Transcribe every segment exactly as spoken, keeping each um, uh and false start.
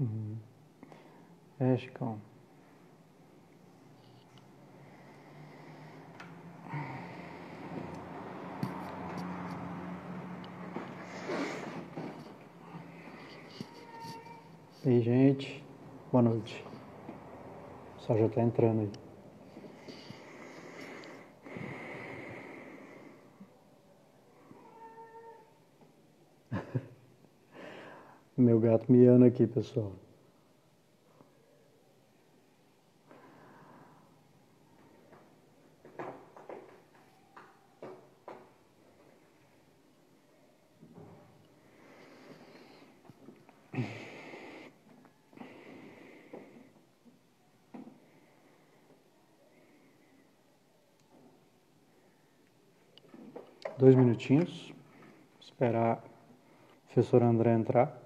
É, Chicão. E aí, gente, boa noite. O pessoal já tá entrando aí. Meu gato miando aqui, pessoal. Dois minutinhos. Esperar o professor André entrar.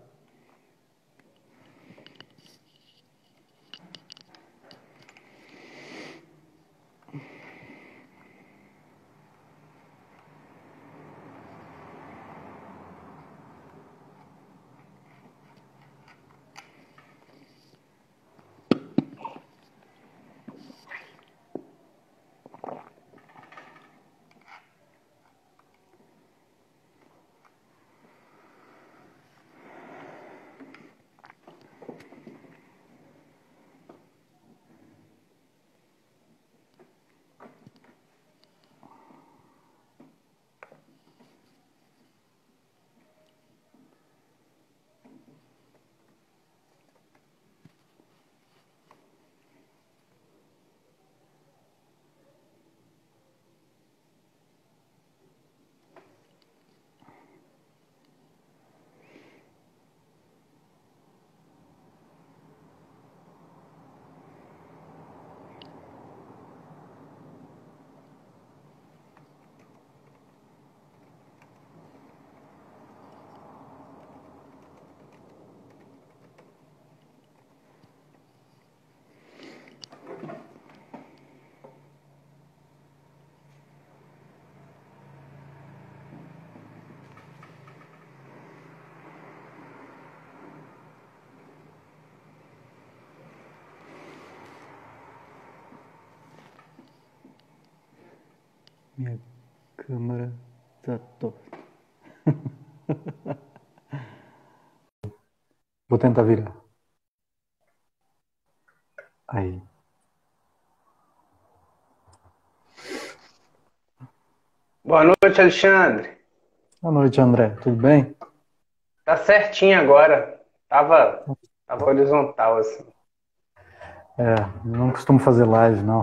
Minha câmera tá torta. Vou tentar virar. Aí. Boa noite, Alexandre. Boa noite, André. Tudo bem? Tá certinho agora. Tava, tava horizontal, assim. É, não costumo fazer live, não.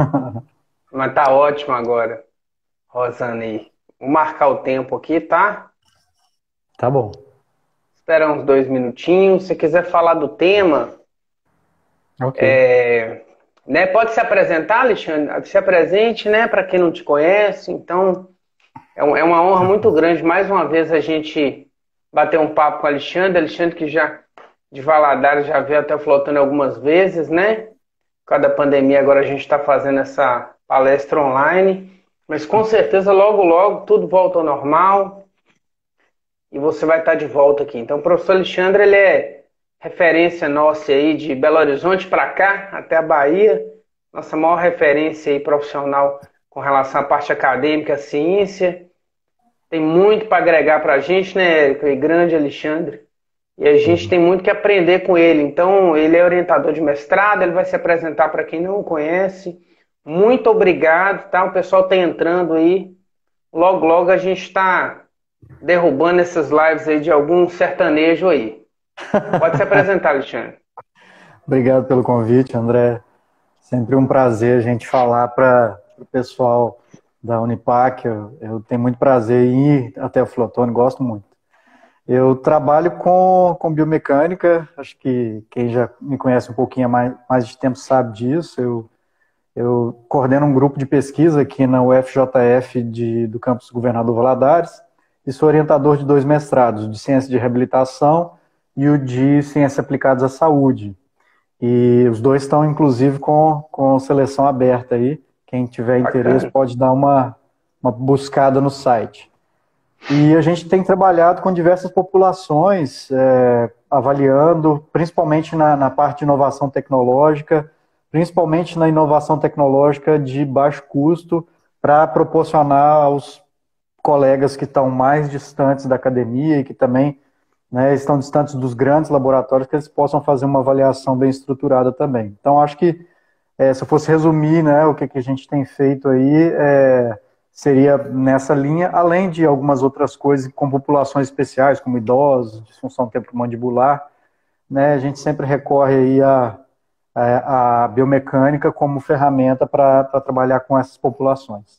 Mas tá ótimo agora, Rosane. Vou marcar o tempo aqui, tá? Tá bom. Espera uns dois minutinhos. Se quiser falar do tema, Ok. é, né, pode se apresentar, Alexandre? Se apresente, né, para quem não te conhece. Então, é, um- é uma honra muito grande, mais uma vez, a gente bater um papo com o Alexandre. Alexandre que já, de Valadares, já veio até flotando algumas vezes, né? Por causa da pandemia, agora a gente está fazendo essa palestra online. Mas com certeza, logo, logo, tudo volta ao normal e você vai estar de volta aqui. Então, o professor Alexandre, ele é referência nossa aí de Belo Horizonte para cá, até a Bahia. Nossa maior referência aí profissional com relação à parte acadêmica, ciência. Tem muito para agregar para a gente, né, grande Alexandre? E a gente Uhum. tem muito que aprender com ele. Então, ele é orientador de mestrado, ele vai se apresentar para quem não o conhece. Muito obrigado, tá? O pessoal está entrando aí. Logo, logo a gente está derrubando essas lives aí de algum sertanejo aí. Pode se apresentar, Alexandre. Obrigado pelo convite, André. Sempre um prazer a gente falar para o pessoal da Unipac. Eu, eu tenho muito prazer em ir até o Flotone, gosto muito. Eu trabalho com, com biomecânica, acho que quem já me conhece um pouquinho mais, mais de tempo sabe disso. Eu, eu coordeno um grupo de pesquisa aqui na U F J F de, do campus Governador Valadares e sou orientador de dois mestrados, o de Ciência de Reabilitação e o de Ciências Aplicadas à Saúde. E os dois estão, inclusive, com, com seleção aberta aí. Quem tiver interesse Bacana. pode dar uma, uma buscada no site. E a gente tem trabalhado com diversas populações, é, avaliando, principalmente na, na parte de inovação tecnológica, principalmente na inovação tecnológica de baixo custo, para proporcionar aos colegas que estão mais distantes da academia e que também, né, estão distantes dos grandes laboratórios, que eles possam fazer uma avaliação bem estruturada também. Então, acho que, é, se eu fosse resumir, né, o que, que a gente tem feito aí, é, seria nessa linha, além de algumas outras coisas com populações especiais, como idosos, disfunção temporomandibular, né, a gente sempre recorre aí a, a, a biomecânica como ferramenta para trabalhar com essas populações.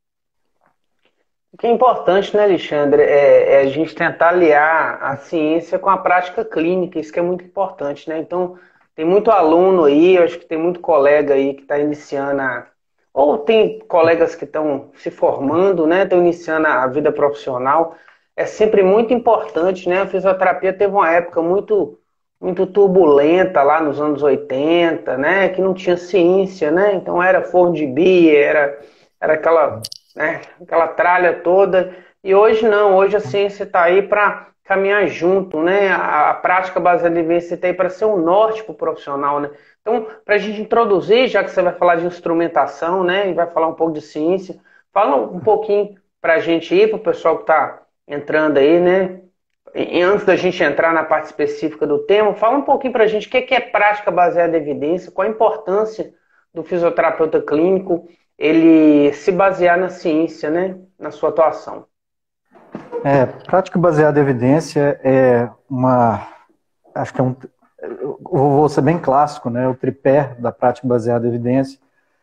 O que é importante, né, Alexandre, é, é a gente tentar aliar a ciência com a prática clínica, isso que é muito importante, né? Então, tem muito aluno aí, eu acho que tem muito colega aí que está iniciando a... Ou tem colegas que estão se formando, né? Estão iniciando a vida profissional. É sempre muito importante, né? A fisioterapia teve uma época muito, muito turbulenta lá nos anos oitenta, né? Que não tinha ciência, né? Então era forno de bia, era, era aquela... né? Aquela tralha toda. E hoje não, hoje a ciência está aí para caminhar junto, né? A, a prática baseada em evidência está aí para ser um norte para o profissional, né? Então, para a gente introduzir, já que você vai falar de instrumentação, né? E vai falar um pouco de ciência, fala um pouquinho para a gente aí, para o pessoal que está entrando aí, né? E, e antes da gente entrar na parte específica do tema, fala um pouquinho para a gente o que é prática baseada em evidência, qual a importância do fisioterapeuta clínico ele se basear na ciência, né, na sua atuação. É, prática baseada em evidência é uma, acho que é um, eu vou ser bem clássico, né, o tripé da prática baseada em evidência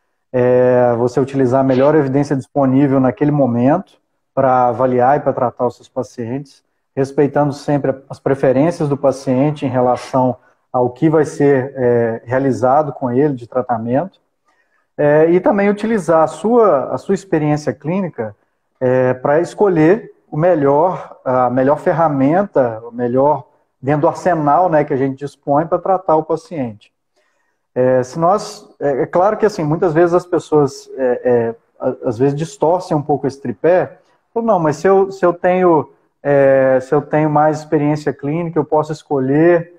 é você utilizar a melhor evidência disponível naquele momento para avaliar e para tratar os seus pacientes, respeitando sempre as preferências do paciente em relação ao que vai ser é, realizado com ele de tratamento. É, e também utilizar a sua, a sua experiência clínica é, para escolher o melhor, a melhor ferramenta, o melhor dentro do arsenal, né, que a gente dispõe para tratar o paciente. É, se nós, é, é claro que assim, muitas vezes as pessoas é, é, às vezes distorcem um pouco esse tripé. Ou não, mas se eu, se eu tenho é, se eu tenho mais experiência clínica, eu posso escolher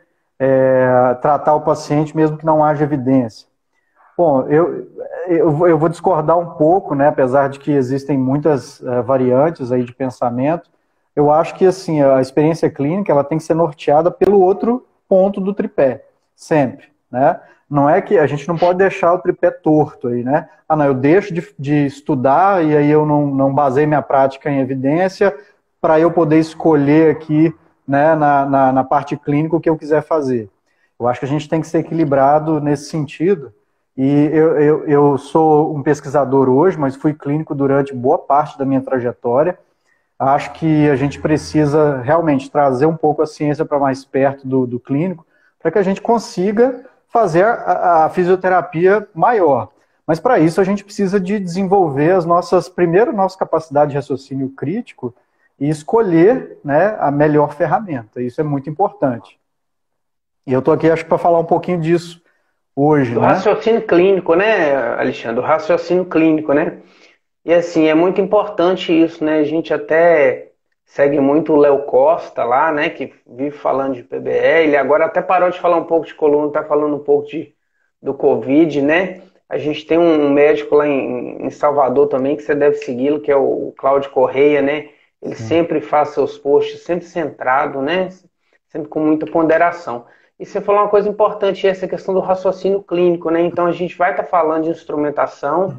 é, tratar o paciente mesmo que não haja evidência. Bom, eu, eu, eu vou discordar um pouco, né, apesar de que existem muitas uh, variantes aí de pensamento. Eu acho que assim, a experiência clínica ela tem que ser norteada pelo outro ponto do tripé, sempre. Né? Não é que a gente não pode deixar o tripé torto aí, né? Ah, não, eu deixo de, de estudar e aí eu não, não baseio minha prática em evidência para eu poder escolher aqui, né, na, na, na parte clínica o que eu quiser fazer. Eu acho que a gente tem que ser equilibrado nesse sentido. E eu, eu, eu sou um pesquisador hoje, mas fui clínico durante boa parte da minha trajetória. Acho que a gente precisa realmente trazer um pouco a ciência para mais perto do, do clínico, para que a gente consiga fazer a, a fisioterapia maior. Mas para isso a gente precisa de desenvolver as nossas, primeiro, nossa capacidade de raciocínio crítico e escolher, né, a melhor ferramenta. Isso é muito importante. E eu estou aqui, acho que para falar um pouquinho disso hoje, do né? raciocínio clínico, né, Alexandre? Do raciocínio clínico, né? E assim, é muito importante isso, né? A gente até segue muito o Léo Costa lá, né? Que vive falando de P B E. Ele agora até parou de falar um pouco de coluna, tá falando um pouco de, do Covid, né? A gente tem um médico lá em, em Salvador também, que você deve segui-lo, que é o Cláudio Correia, né? Ele Sim. sempre faz seus posts, sempre centrado, né? Sempre com muita ponderação. E você falou uma coisa importante, essa questão do raciocínio clínico, né? Então a gente vai estar tá falando de instrumentação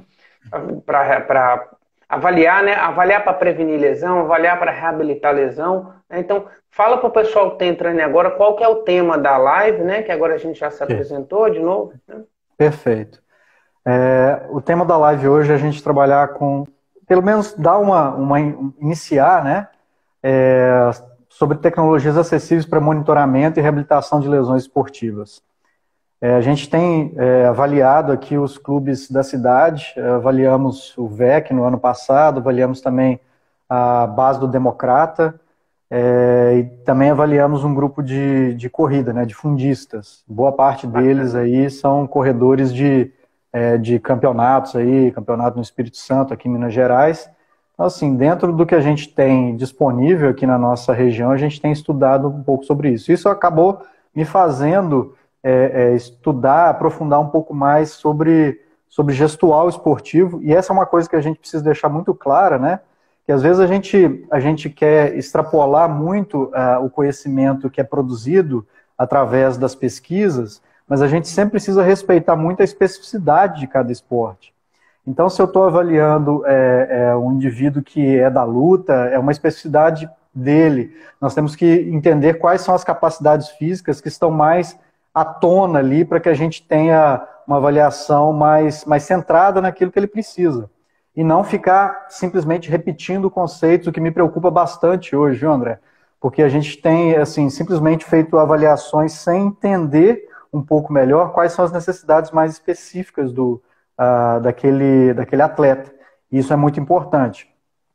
para avaliar, né? Avaliar para prevenir lesão, avaliar para reabilitar lesão. Né? Então, fala para o pessoal que está entrando agora qual que é o tema da live, né? Que agora a gente já se apresentou de novo. Né? Perfeito. É, o tema da live hoje é a gente trabalhar com, pelo menos dar uma, uma iniciar, né? É, sobre tecnologias acessíveis para monitoramento e reabilitação de lesões esportivas. É, a gente tem é, avaliado aqui os clubes da cidade, é, avaliamos o V E C no ano passado, avaliamos também a base do Democrata, é, e também avaliamos um grupo de, de corrida, né, de fundistas. Boa parte deles aí são corredores de, é, de campeonatos, aí, campeonato no Espírito Santo, aqui em Minas Gerais, Então, assim, dentro do que a gente tem disponível aqui na nossa região, a gente tem estudado um pouco sobre isso. Isso acabou me fazendo é, é, estudar, aprofundar um pouco mais sobre, sobre gestual esportivo, e essa é uma coisa que a gente precisa deixar muito clara, né? Que às vezes a gente, a gente quer extrapolar muito uh, o conhecimento que é produzido através das pesquisas, mas a gente sempre precisa respeitar muito a especificidade de cada esporte. Então, se eu estou avaliando é, é, um indivíduo que é da luta, é uma especificidade dele. Nós temos que entender quais são as capacidades físicas que estão mais à tona ali para que a gente tenha uma avaliação mais, mais centrada naquilo que ele precisa. E não ficar simplesmente repetindo conceitos, o que me preocupa bastante hoje, viu, André? Porque a gente tem, assim, simplesmente feito avaliações sem entender um pouco melhor quais são as necessidades mais específicas do Uh, daquele, daquele atleta. Isso é muito importante.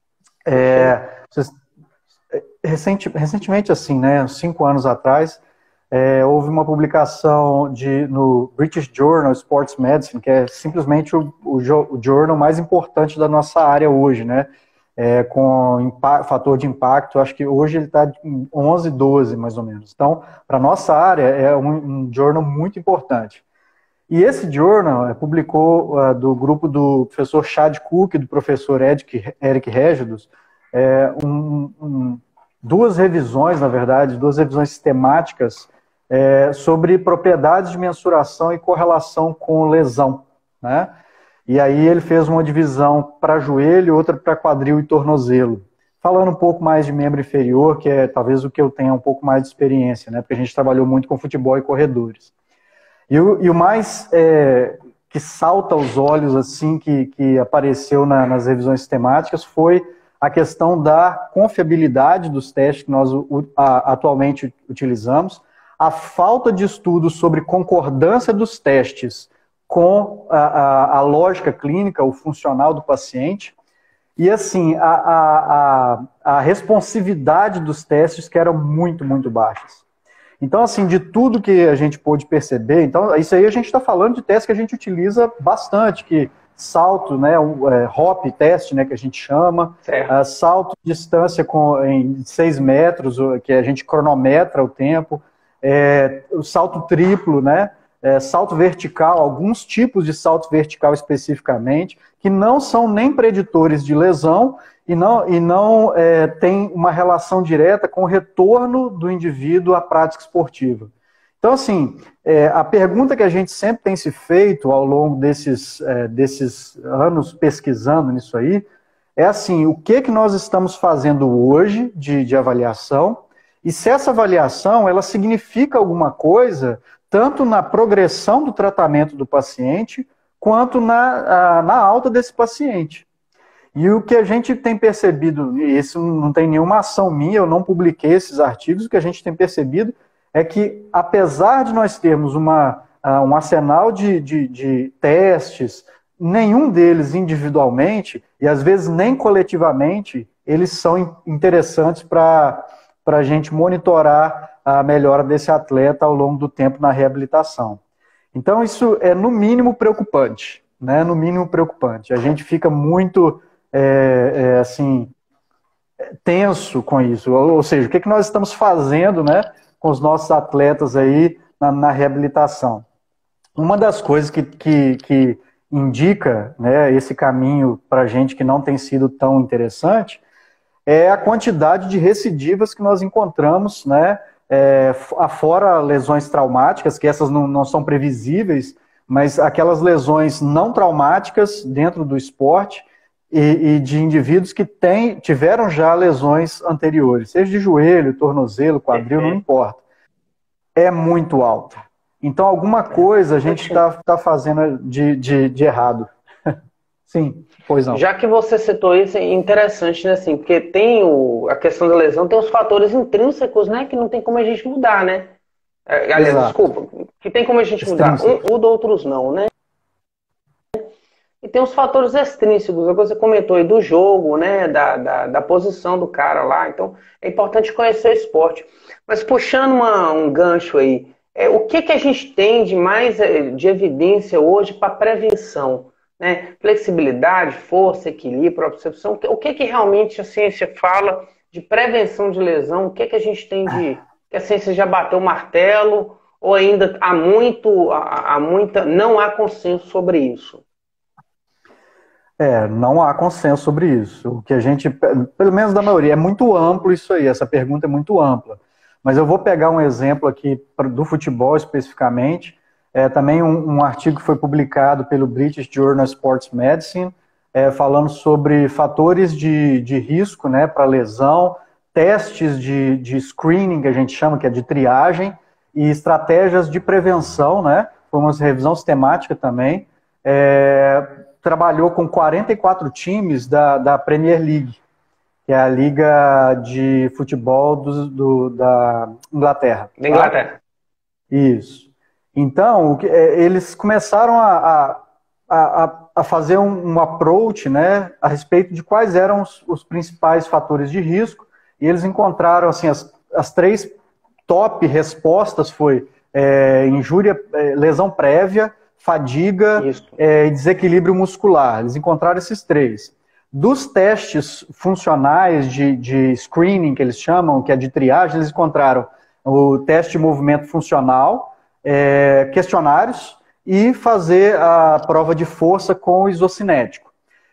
É, vocês, recenti, recentemente, assim, né, cinco anos atrás, é, houve uma publicação de, no British Journal Sports Medicine, que é simplesmente o, o, o journal mais importante da nossa área hoje, né, é, com impa, fator de impacto, acho que hoje ele está em onze, doze, mais ou menos. Então, para a nossa área, é um, um journal muito importante. E esse journal publicou uh, do grupo do professor Chad Cook e do professor Eric, Eric Régidos é, um, um, duas revisões, na verdade, duas revisões sistemáticas é, sobre propriedades de mensuração e correlação com lesão, né? E aí ele fez uma divisão para joelho, outra para quadril e tornozelo. Falando um pouco mais de membro inferior, que é talvez o que eu tenha um pouco mais de experiência, né? Porque a gente trabalhou muito com futebol e corredores. E o, e o mais é, que salta aos olhos, assim, que, que apareceu na, nas revisões sistemáticas foi a questão da confiabilidade dos testes que nós u, a, atualmente utilizamos, a falta de estudos sobre concordância dos testes com a, a, a lógica clínica, o funcional do paciente, e, assim, a, a, a, a responsividade dos testes que eram muito, muito baixas. Então, assim, de tudo que a gente pôde perceber, então, isso aí a gente está falando de testes que a gente utiliza bastante, que salto, né, o é, hop test, né, que a gente chama, uh, salto de distância com, em seis metros, que a gente cronometra o tempo, é, o salto triplo, né, é, salto vertical, alguns tipos de salto vertical especificamente, que não são nem preditores de lesão, e não, e não é, tem uma relação direta com o retorno do indivíduo à prática esportiva. Então, assim, é, a pergunta que a gente sempre tem se feito ao longo desses, é, desses anos pesquisando nisso aí, é assim, o que, que nós estamos fazendo hoje de, de avaliação, e se essa avaliação ela significa alguma coisa, tanto na progressão do tratamento do paciente, quanto na, a, na alta desse paciente. E o que a gente tem percebido, e isso não tem nenhuma ação minha, eu não publiquei esses artigos, o que a gente tem percebido é que, apesar de nós termos uma, um arsenal de, de, de testes, nenhum deles individualmente, e às vezes nem coletivamente, eles são interessantes para a gente monitorar a melhora desse atleta ao longo do tempo na reabilitação. Então isso é no mínimo preocupante, né? No mínimo preocupante. A gente fica muito... É, é, assim, tenso com isso, ou, ou seja, o que, que nós estamos fazendo, né, com os nossos atletas aí na, na reabilitação. Uma das coisas que, que, que indica, né, esse caminho para a gente que não tem sido tão interessante é a quantidade de recidivas que nós encontramos, né, é, afora lesões traumáticas, que essas não, não são previsíveis, mas aquelas lesões não traumáticas dentro do esporte, E, e de indivíduos que tem, tiveram já lesões anteriores, seja de joelho, tornozelo, quadril, não importa. É muito alta. Então, alguma coisa a gente está tá fazendo de, de, de errado. Sim, pois não. Já que você citou isso, é interessante, né? Assim, porque tem o, a questão da lesão, tem os fatores intrínsecos, né? Que não tem como a gente mudar, né? Aliás, Exato. desculpa, que tem como a gente mudar. Um, um, outros não, né? E tem os fatores extrínsecos, que você comentou aí do jogo, né, da, da, da posição do cara lá. Então, é importante conhecer o esporte. Mas puxando uma, um gancho aí, é, o que, que a gente tem de mais de evidência hoje para prevenção? né? Flexibilidade, força, equilíbrio, propriocepção. O que que realmente a ciência fala de prevenção de lesão? O que que a gente tem de... que a ciência já bateu o martelo ou ainda há muito, há, há muita, não há consenso sobre isso? É, não há consenso sobre isso. O que a gente, pelo menos da maioria, é muito amplo isso aí, essa pergunta é muito ampla. Mas eu vou pegar um exemplo aqui do futebol especificamente, é também um, um artigo que foi publicado pelo British Journal of Sports Medicine, é, falando sobre fatores de, de risco, né, para lesão, testes de, de screening, que a gente chama, que é de triagem, e estratégias de prevenção, né, foi uma revisão sistemática também, é, trabalhou com quarenta e quatro times da, da Premier League, que é a liga de futebol do, do, da Inglaterra. Da Inglaterra. Tá? Isso. Então, o que, é, eles começaram a, a, a, a fazer um, um approach, né, a respeito de quais eram os, os principais fatores de risco, e eles encontraram, assim, as, as três top respostas foi é, injúria, é, lesão prévia, fadiga é, e desequilíbrio muscular. Eles encontraram esses três. Dos testes funcionais de, de screening, que eles chamam, que é de triagem, eles encontraram o teste de movimento funcional, é, questionários e fazer a prova de força com o isocinético.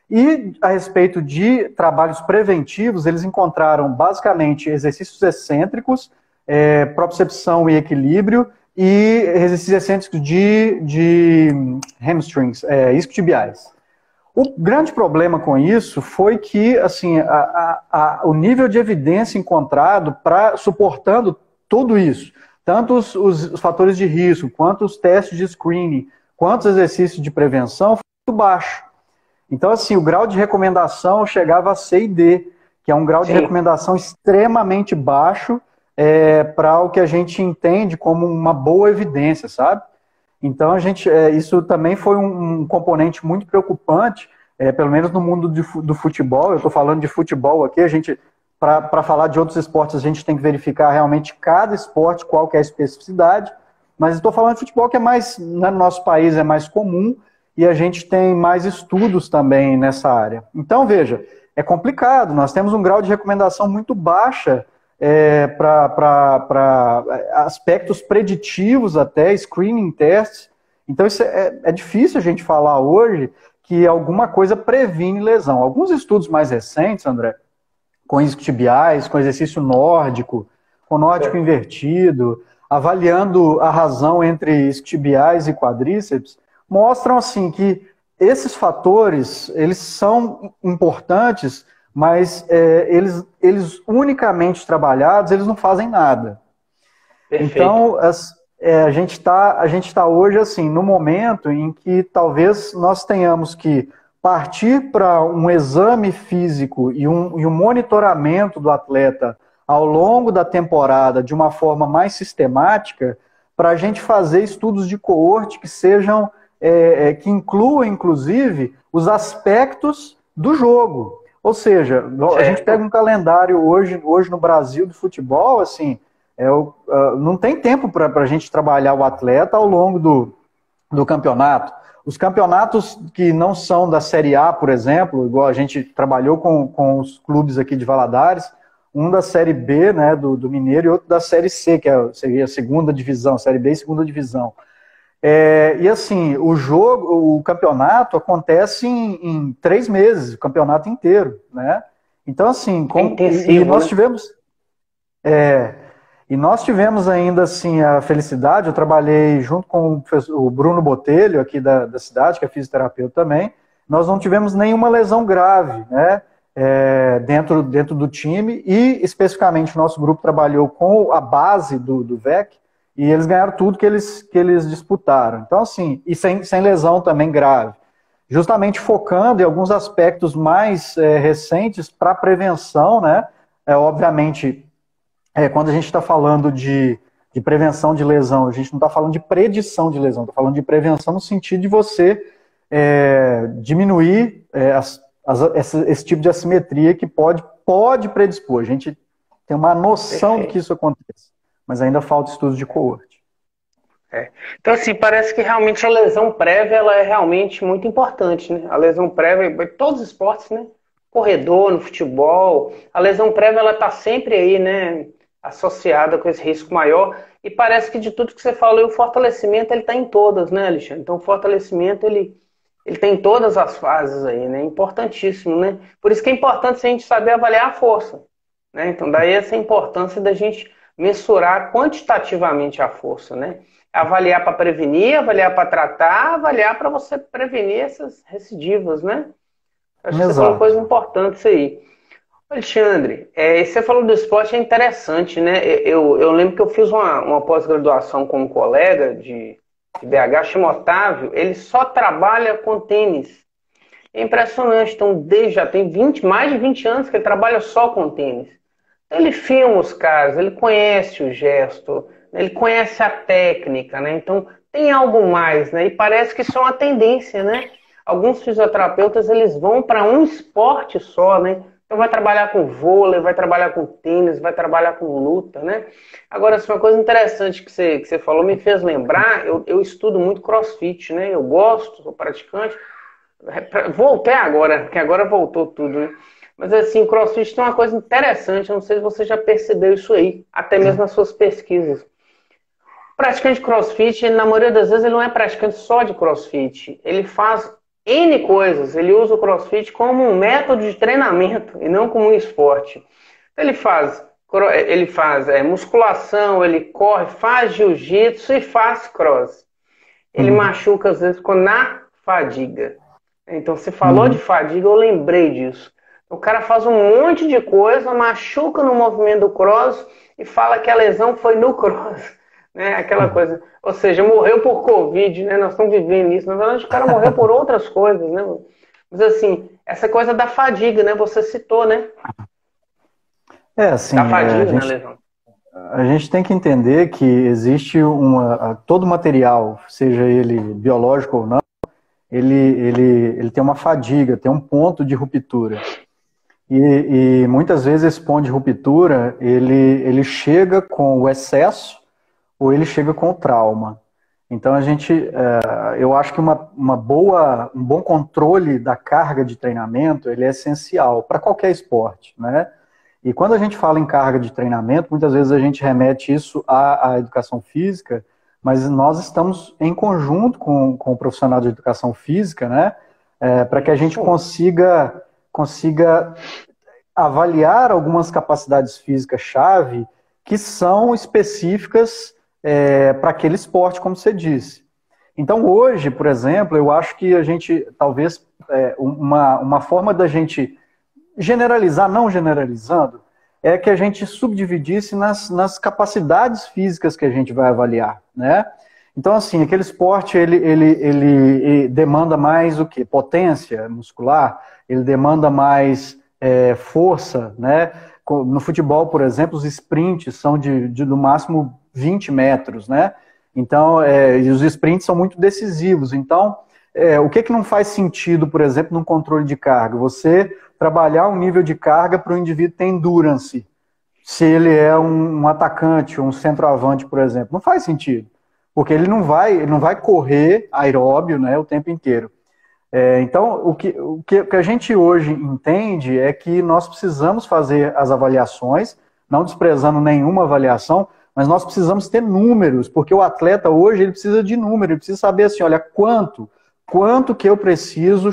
E a respeito de trabalhos preventivos, eles encontraram basicamente exercícios excêntricos, é, propriocepção e equilíbrio, e exercícios excêntricos de, de hamstrings, é, isquiotibiais. O grande problema com isso foi que assim, a, a, a, o nível de evidência encontrado para suportando tudo isso, tanto os, os, os fatores de risco, quanto os testes de screening, quanto os exercícios de prevenção, foi muito baixo. Então, assim, o grau de recomendação chegava a C e D, que é um grau Sim. de recomendação extremamente baixo, É, para o que a gente entende como uma boa evidência, sabe? Então, a gente, é, isso também foi um, um componente muito preocupante, é, pelo menos no mundo de, do futebol. Eu estou falando de futebol aqui, a gente, para falar de outros esportes, a gente tem que verificar realmente cada esporte, qual que é a especificidade, mas estou falando de futebol que é mais, no nosso país é mais comum, e a gente tem mais estudos também nessa área. Então, veja, é complicado, nós temos um grau de recomendação muito baixa, É, para aspectos preditivos até, screening tests. Então isso é, é difícil a gente falar hoje que alguma coisa previne lesão. Alguns estudos mais recentes, André, com isquiotibiais, com exercício nórdico, com nórdico é. invertido, avaliando a razão entre isquiotibiais e quadríceps, mostram assim que esses fatores, eles são importantes, mas é, eles, eles unicamente trabalhados, eles não fazem nada. Perfeito. Então, as, é, a gente está a gente tá hoje assim, no momento em que talvez nós tenhamos que partir para um exame físico e um, e um monitoramento do atleta ao longo da temporada de uma forma mais sistemática, para a gente fazer estudos de coorte que sejam, é, é, que incluam, inclusive, os aspectos do jogo. Ou seja, certo. A gente pega um calendário hoje, hoje no Brasil do futebol, assim, é, uh, não tem tempo para a gente trabalhar o atleta ao longo do, do campeonato. Os campeonatos que não são da Série A, por exemplo, igual a gente trabalhou com, com os clubes aqui de Valadares, um da Série B, né, do, do Mineiro, e outro da Série C, que é, seria a segunda divisão, Série B e segunda divisão. É, e assim, o jogo, o campeonato acontece em, em três meses, o campeonato inteiro, né? Então, assim, como, e, e nós tivemos, é, e nós tivemos ainda assim a felicidade. Eu trabalhei junto com o Bruno Botelho aqui da, da cidade, que é fisioterapeuta também. Nós não tivemos nenhuma lesão grave, né? É, dentro, dentro do time, e especificamente o nosso grupo trabalhou com a base do, do V E C. E eles ganharam tudo que eles, que eles disputaram. Então, assim, e sem, sem lesão também grave. Justamente focando em alguns aspectos mais é, recentes para prevenção, né? É, obviamente, é, quando a gente está falando de, de prevenção de lesão, a gente não está falando de predição de lesão, está falando de prevenção no sentido de você é, diminuir é, as, as, esse, esse tipo de assimetria que pode, pode predispor. A gente tem uma noção de que isso acontece, mas ainda falta estudo de coorte. É. Então, assim, parece que realmente a lesão prévia ela é realmente muito importante, né? A lesão prévia, em todos os esportes, né? Corredor, no futebol, a lesão prévia ela está sempre aí, né? Associada com esse risco maior. E parece que de tudo que você falou, o fortalecimento ele está em todas, né, Alexandre? Então, o fortalecimento ele, ele tem todas as fases aí, né? Importantíssimo, né? Por isso que é importante a gente saber avaliar a força, né? Então, daí essa importância da gente mensurar quantitativamente a força, né? Avaliar para prevenir, avaliar para tratar, avaliar para você prevenir essas recidivas, né? Acho que você falou Exato. coisa importante isso aí. Alexandre, é, você falou do esporte, é interessante, né? Eu, eu lembro que eu fiz uma, uma pós-graduação com um colega de, de B H, chama Otávio, ele só trabalha com tênis. É impressionante, então desde já tem vinte, mais de vinte anos que ele trabalha só com tênis. Ele filma os caras, ele conhece o gesto, ele conhece a técnica, né? Então tem algo mais, né? E parece que isso é uma tendência, né? Alguns fisioterapeutas eles vão para um esporte só, né? Então vai trabalhar com vôlei, vai trabalhar com tênis, vai trabalhar com luta, né? Agora, assim, uma coisa interessante que você, que você falou me fez lembrar, eu, eu estudo muito CrossFit, né? Eu gosto, sou praticante. Voltei agora, porque agora voltou tudo, né? Mas assim, o CrossFit tem uma coisa interessante, eu não sei se você já percebeu isso aí, até mesmo nas suas pesquisas. O praticante de CrossFit, na maioria das vezes, ele não é praticante só de CrossFit. Ele faz N coisas, ele usa o CrossFit como um método de treinamento e não como um esporte. Ele faz, ele faz é, musculação, ele corre, faz jiu-jitsu e faz cross. Ele uhum. machuca, às vezes, na fadiga. Então, você falou uhum. de fadiga, eu lembrei disso. O cara faz um monte de coisa, machuca no movimento do cross e fala que a lesão foi no cross, né? Aquela coisa, ou seja, morreu por Covid, né? Nós estamos vivendo isso. Na verdade, o cara morreu por outras coisas, né? Mas assim, essa coisa da fadiga, né? Você citou, né? É, assim, da fadiga, a gente, né, lesão? A gente tem que entender que existe uma, todo material, seja ele biológico ou não, ele, ele, ele tem uma fadiga, tem um ponto de ruptura. E, e muitas vezes esse ponto de ruptura, ele, ele chega com o excesso ou ele chega com o trauma. Então a gente, é, eu acho que uma, uma boa, um bom controle da carga de treinamento, ele é essencial para qualquer esporte, né? E quando a gente fala em carga de treinamento, muitas vezes a gente remete isso à, à educação física, mas nós estamos em conjunto com, com o profissional de educação física, né? É, para que a gente consiga consiga avaliar algumas capacidades físicas-chave que são específicas é, para aquele esporte, como você disse. Então, hoje, por exemplo, eu acho que a gente, talvez, é, uma, uma forma da gente generalizar, não generalizando, é que a gente subdividisse nas, nas capacidades físicas que a gente vai avaliar, né? Então, assim, aquele esporte, ele, ele, ele, ele demanda mais o quê? Potência muscular, ele demanda mais é, força, né? No futebol, por exemplo, os sprints são de, de no máximo vinte metros, né? Então, é, e os sprints são muito decisivos. Então, é, o que, que não faz sentido, por exemplo, num controle de carga? Você trabalhar um nível de carga para o indivíduo ter endurance, se ele é um, um atacante, um centroavante, por exemplo. Não faz sentido. Porque ele não vai, ele não vai correr aeróbio, né, o tempo inteiro. É, então, o que, o que a gente hoje entende é que nós precisamos fazer as avaliações, não desprezando nenhuma avaliação, mas nós precisamos ter números, porque o atleta hoje ele precisa de número, ele precisa saber assim, olha, quanto, quanto que eu preciso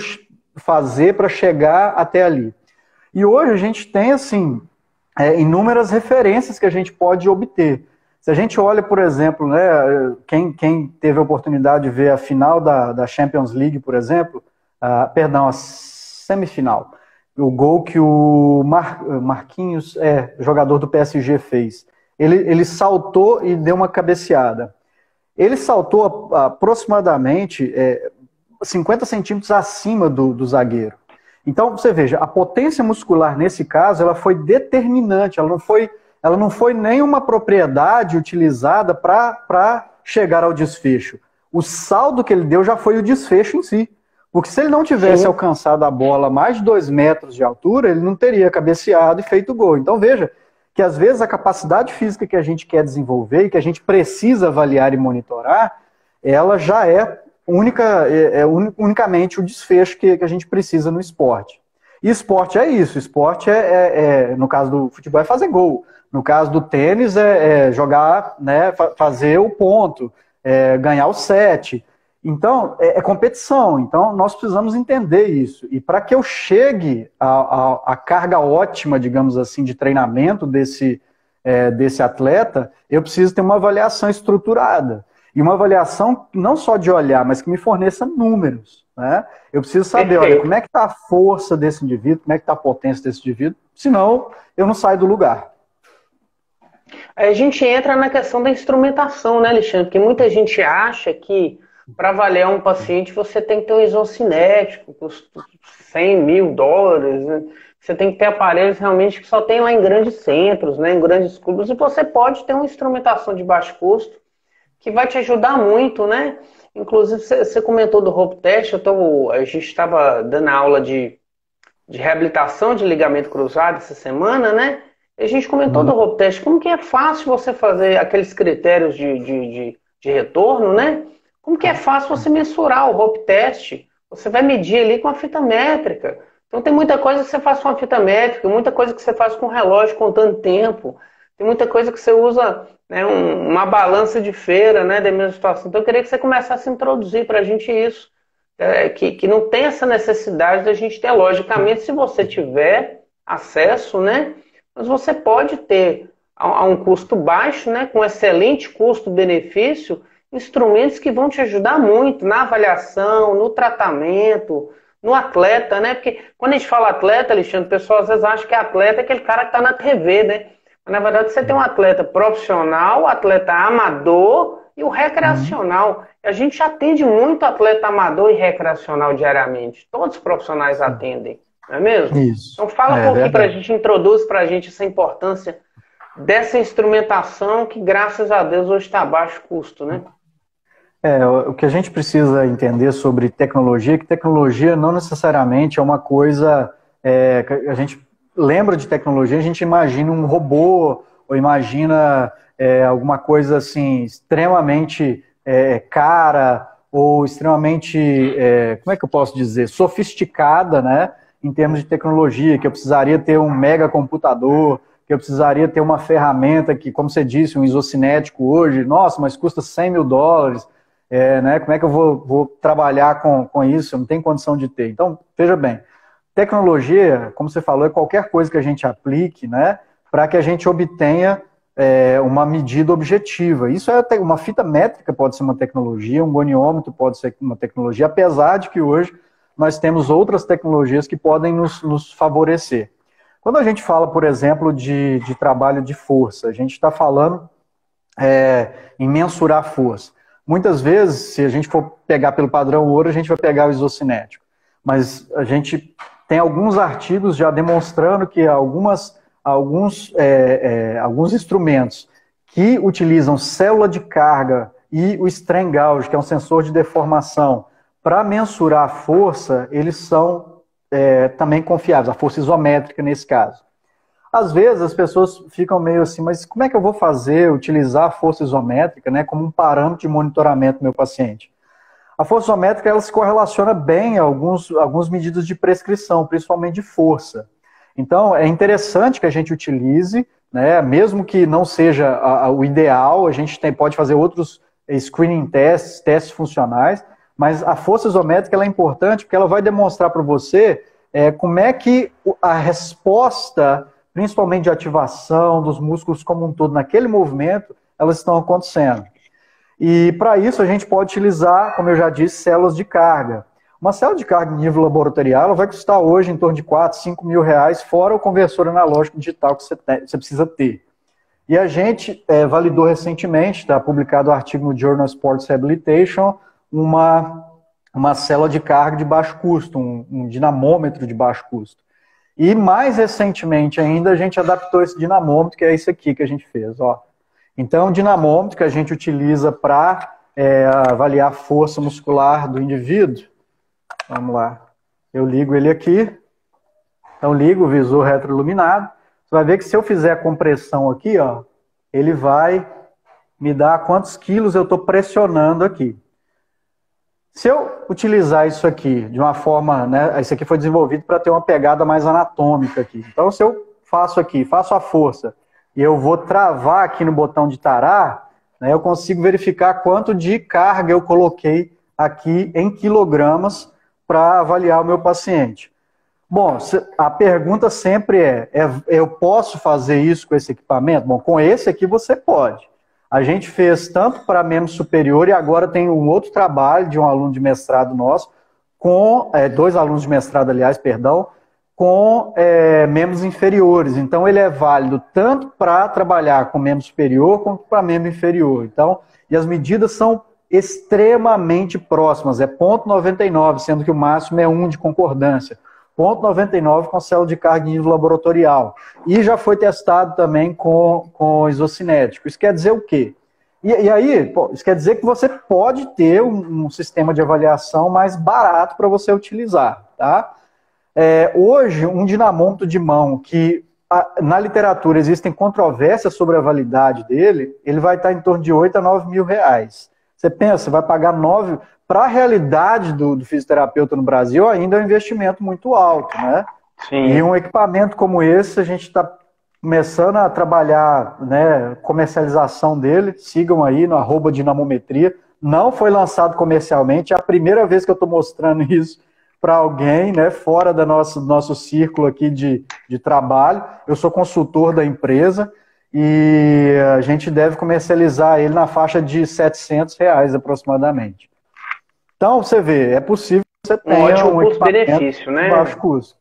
fazer para chegar até ali. E hoje a gente tem, assim, é, inúmeras referências que a gente pode obter. Se a gente olha, por exemplo, né, quem, quem teve a oportunidade de ver a final da, da Champions League, por exemplo, uh, perdão, a semifinal, o gol que o Mar, Marquinhos, é, jogador do P S G, fez. Ele, ele saltou e deu uma cabeceada. Ele saltou aproximadamente é, cinquenta centímetros acima do, do zagueiro. Então, você veja, a potência muscular nesse caso, ela foi determinante, ela não foi... ela não foi nenhuma propriedade utilizada para chegar ao desfecho. O saldo que ele deu já foi o desfecho em si. Porque se ele não tivesse Sim. alcançado a bola a mais de dois metros de altura, ele não teria cabeceado e feito gol. Então veja que às vezes a capacidade física que a gente quer desenvolver e que a gente precisa avaliar e monitorar, ela já é, única, é, é unicamente o desfecho que, que a gente precisa no esporte. E esporte é isso, esporte é, é, é no caso do futebol, é fazer gol. No caso do tênis, é, é jogar, né, fazer o ponto, é ganhar o set. Então, é, é competição. Então, nós precisamos entender isso. E para que eu chegue à carga ótima, digamos assim, de treinamento desse, é, desse atleta, eu preciso ter uma avaliação estruturada. E uma avaliação não só de olhar, mas que me forneça números. Né? Eu preciso saber, olha, como é que está a força desse indivíduo, como é que está a potência desse indivíduo, senão eu não saio do lugar. Aí a gente entra na questão da instrumentação, né, Alexandre? Porque muita gente acha que para avaliar um paciente você tem que ter um isocinético, custa cem mil dólares, né? Você tem que ter aparelhos realmente que só tem lá em grandes centros, né, em grandes clubes, e você pode ter uma instrumentação de baixo custo que vai te ajudar muito, né? Inclusive, você comentou do rope test, eu tô, a gente estava dando aula de, de reabilitação de ligamento cruzado essa semana, né? E a gente comentou do rope test, como que é fácil você fazer aqueles critérios de, de, de, de retorno, né? Como que é fácil você mensurar o rope test? Você vai medir ali com a fita métrica. Então tem muita coisa que você faz com a fita métrica, muita coisa que você faz com o relógio contando tempo, tem muita coisa que você usa, né, um, uma balança de feira, né, da mesma situação. Então eu queria que você começasse a introduzir para a gente isso, é, que, que não tem essa necessidade da gente ter. Logicamente, se você tiver acesso, né, mas você pode ter a, a um custo baixo, né, com excelente custo-benefício, instrumentos que vão te ajudar muito na avaliação, no tratamento, no atleta, né? Porque quando a gente fala atleta, Alexandre, o pessoal às vezes acha que atleta é aquele cara que está na T V, né? Mas na verdade você tem um atleta profissional, atleta amador e o recreacional. A gente atende muito atleta amador e recreacional diariamente. Todos os profissionais atendem, não é mesmo? Isso. Então fala é, um pouquinho para a verdade. gente, introduz para a gente essa importância dessa instrumentação que, graças a Deus, hoje está a baixo custo, né? É, o que a gente precisa entender sobre tecnologia é que tecnologia não necessariamente é uma coisa... É, a gente lembra de tecnologia, a gente imagina um robô, ou imagina é, alguma coisa assim, extremamente é, cara, ou extremamente, é, como é que eu posso dizer, sofisticada, né, em termos de tecnologia, que eu precisaria ter um mega computador, que eu precisaria ter uma ferramenta que, como você disse, um isocinético hoje, nossa, mas custa cem mil dólares, É, né, como é que eu vou, vou trabalhar com, com isso? Eu não tenho condição de ter. Então, veja bem, tecnologia, como você falou, é qualquer coisa que a gente aplique, né, para que a gente obtenha é, uma medida objetiva. Isso é uma fita métrica, pode ser uma tecnologia, um goniômetro pode ser uma tecnologia, apesar de que hoje nós temos outras tecnologias que podem nos, nos favorecer. Quando a gente fala, por exemplo, de, de trabalho de força, a gente está falando é, em mensurar força. Muitas vezes, se a gente for pegar pelo padrão ouro, a gente vai pegar o isocinético. Mas a gente tem alguns artigos já demonstrando que algumas, alguns, é, é, alguns instrumentos que utilizam célula de carga e o strain gauge, que é um sensor de deformação, para mensurar a força, eles são é, também confiáveis, a força isométrica nesse caso. Às vezes as pessoas ficam meio assim, mas como é que eu vou fazer, utilizar a força isométrica, né, como um parâmetro de monitoramento do meu paciente? A força isométrica, ela se correlaciona bem a alguns, algumas medidas de prescrição, principalmente de força. Então é interessante que a gente utilize, né, mesmo que não seja a, a, o ideal, a gente tem, pode fazer outros screening tests, testes funcionais, mas a força isométrica ela é importante porque ela vai demonstrar para você é, como é que a resposta, principalmente de ativação dos músculos como um todo, naquele movimento, elas estão acontecendo. E para isso a gente pode utilizar, como eu já disse, células de carga. Uma célula de carga em nível laboratorial ela vai custar hoje em torno de quatro, cinco mil reais, fora o conversor analógico digital que você, tem, você precisa ter. E a gente é, validou recentemente, está publicado o artigo no Journal Sports Rehabilitation, uma, uma célula de carga de baixo custo, um, um dinamômetro de baixo custo. E mais recentemente ainda a gente adaptou esse dinamômetro, que é esse aqui que a gente fez. Ó. Então, o dinamômetro que a gente utiliza para é, avaliar a força muscular do indivíduo. Vamos lá. Eu ligo ele aqui. Então, ligo o visor retroiluminado. você vai ver que se eu fizer a compressão aqui, ó, ele vai me dar quantos quilos eu estou pressionando aqui. Se eu utilizar isso aqui de uma forma, né, isso aqui foi desenvolvido para ter uma pegada mais anatômica aqui. Então, se eu faço aqui, faço a força, e eu vou travar aqui no botão de tarar, né, eu consigo verificar quanto de carga eu coloquei aqui em quilogramas para avaliar o meu paciente. Bom, a pergunta sempre é, é, eu posso fazer isso com esse equipamento? Bom, com esse aqui você pode. A gente fez tanto para membro superior e agora tem um outro trabalho de um aluno de mestrado nosso, com é, dois alunos de mestrado, aliás, perdão, com é, membros inferiores. Então, ele é válido tanto para trabalhar com membro superior quanto para membro inferior. Então, e as medidas são extremamente próximas, é zero vírgula noventa e nove, sendo que o máximo é um de concordância. zero vírgula noventa e nove com célula de carga em nível laboratorial. E já foi testado também com, com isocinético. Isso quer dizer o quê? E, e aí, pô, isso quer dizer que você pode ter um, um sistema de avaliação mais barato para você utilizar, tá? É, hoje, um dinamômetro de mão que a, na literatura existem controvérsias sobre a validade dele, ele vai estar em torno de oito a nove mil reais. Você pensa, vai pagar nove... Para a realidade do, do fisioterapeuta no Brasil, ainda é um investimento muito alto, né? Sim. E um equipamento como esse, a gente está começando a trabalhar, né, comercialização dele. Sigam aí no arroba dinamometria. Não foi lançado comercialmente, é a primeira vez que eu estou mostrando isso para alguém, né, fora do nosso, nosso círculo aqui de, de trabalho. Eu sou consultor da empresa e a gente deve comercializar ele na faixa de setecentos reais aproximadamente. Então, você vê, é possível que você tenha um, ótimo um custo-benefício, né? De baixo custo.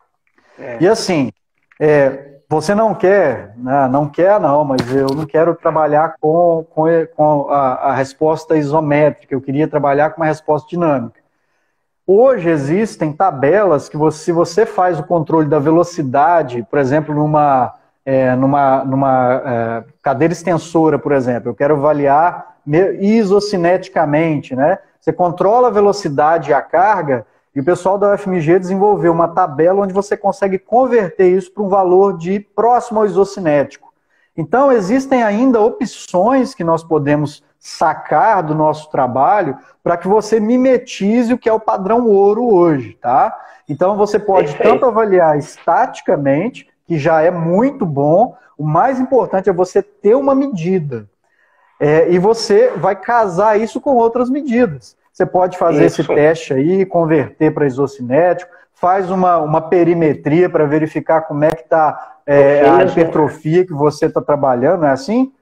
É. E assim, é, você não quer, né, não quer não, mas eu não quero trabalhar com, com, com a, a resposta isométrica, eu queria trabalhar com uma resposta dinâmica. Hoje existem tabelas que você, se você faz o controle da velocidade, por exemplo, numa, é, numa, numa é, cadeira extensora, por exemplo, eu quero avaliar isocineticamente, né? Você controla a velocidade e a carga, e o pessoal da U F M G desenvolveu uma tabela onde você consegue converter isso para um valor de próximo ao isocinético. Então, existem ainda opções que nós podemos sacar do nosso trabalho para que você mimetize o que é o padrão ouro hoje, tá? Então, você pode Perfeito. Tanto avaliar estaticamente, que já é muito bom, o mais importante é você ter uma medida. É, e você vai casar isso com outras medidas. Você pode fazer isso. Esse teste aí, converter para isocinético, faz uma, uma perimetria para verificar como é que está é, a hipertrofia que você está trabalhando, não é assim?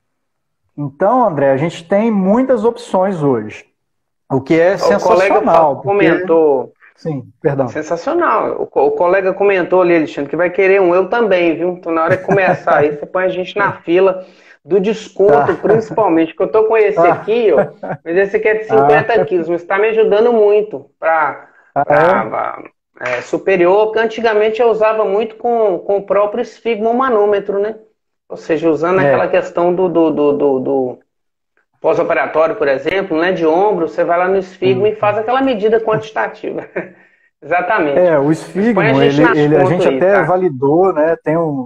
Então, André, a gente tem muitas opções hoje, o que é o sensacional. O colega comentou... Porque... Sim, perdão. Sensacional. O, o colega comentou ali, Alexandre, que vai querer um, eu também, viu? Então, na hora que começar aí, você põe a gente na fila... do desconto, ah. principalmente, que eu tô com esse ah. aqui, ó, mas esse aqui é de cinquenta ah. quilos, mas está me ajudando muito para ah, é? é, superior, porque antigamente eu usava muito com, com o próprio esfigmomanômetro, né? Ou seja, usando é. aquela questão do, do, do, do, do pós-operatório, por exemplo, né, de ombro, você vai lá no esfigmo hum. e faz aquela medida quantitativa. Exatamente. É, o esfigmo, a gente, ele, ele, a gente aí, até tá? validou, né, tem um...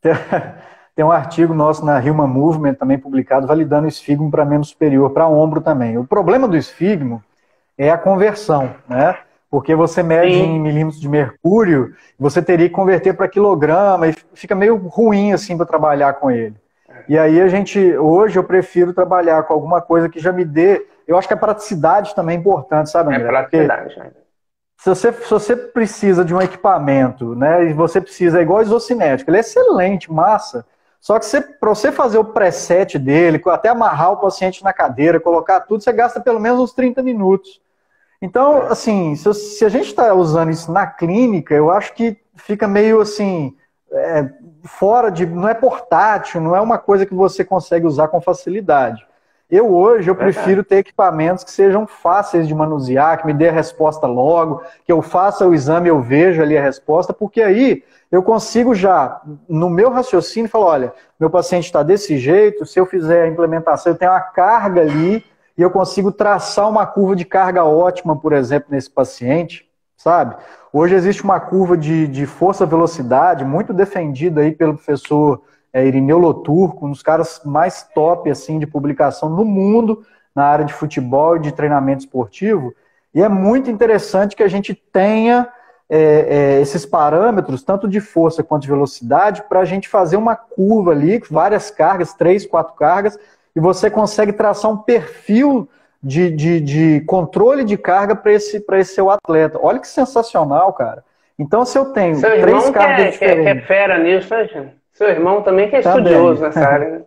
Tem um artigo nosso na Human Movement, também publicado, validando o esfigmo para membro superior, para ombro também. O problema do esfigmo é a conversão, né? Porque você mede Sim. em milímetros de mercúrio, você teria que converter para quilograma, e fica meio ruim assim para trabalhar com ele. E aí a gente, hoje eu prefiro trabalhar com alguma coisa que já me dê... Eu acho que a praticidade também é importante, sabe, André? É praticidade, né? Se você, se você precisa de um equipamento, né, e você precisa, é igual o isocinético, ele é excelente, massa. Só que para você fazer o preset dele, até amarrar o paciente na cadeira, colocar tudo, você gasta pelo menos uns trinta minutos. Então, assim, se, se a gente está usando isso na clínica, eu acho que fica meio assim, é, fora de... Não é portátil, não é uma coisa que você consegue usar com facilidade. Eu hoje, eu prefiro ter equipamentos que sejam fáceis de manusear, que me dê a resposta logo, que eu faça o exame e eu vejo ali a resposta, porque aí eu consigo já, no meu raciocínio, falar, olha, meu paciente está desse jeito, se eu fizer a implementação, eu tenho uma carga ali, e eu consigo traçar uma curva de carga ótima, por exemplo, nesse paciente. sabe? Hoje existe uma curva de, de força-velocidade muito defendida aí pelo professor é, Irineu Loturco, um dos caras mais top assim, de publicação no mundo na área de futebol e de treinamento esportivo. E é muito interessante que a gente tenha é, é, esses parâmetros, tanto de força quanto de velocidade, para a gente fazer uma curva ali, várias cargas, três, quatro cargas, e você consegue traçar um perfil de, de, de controle de carga para esse, para esse seu atleta. Olha que sensacional, cara. Então, se eu tenho seu três irmão cargas que é, diferentes... Que é, que é fera nisso, né, gente? Seu irmão também que é também. estudioso nessa área, né?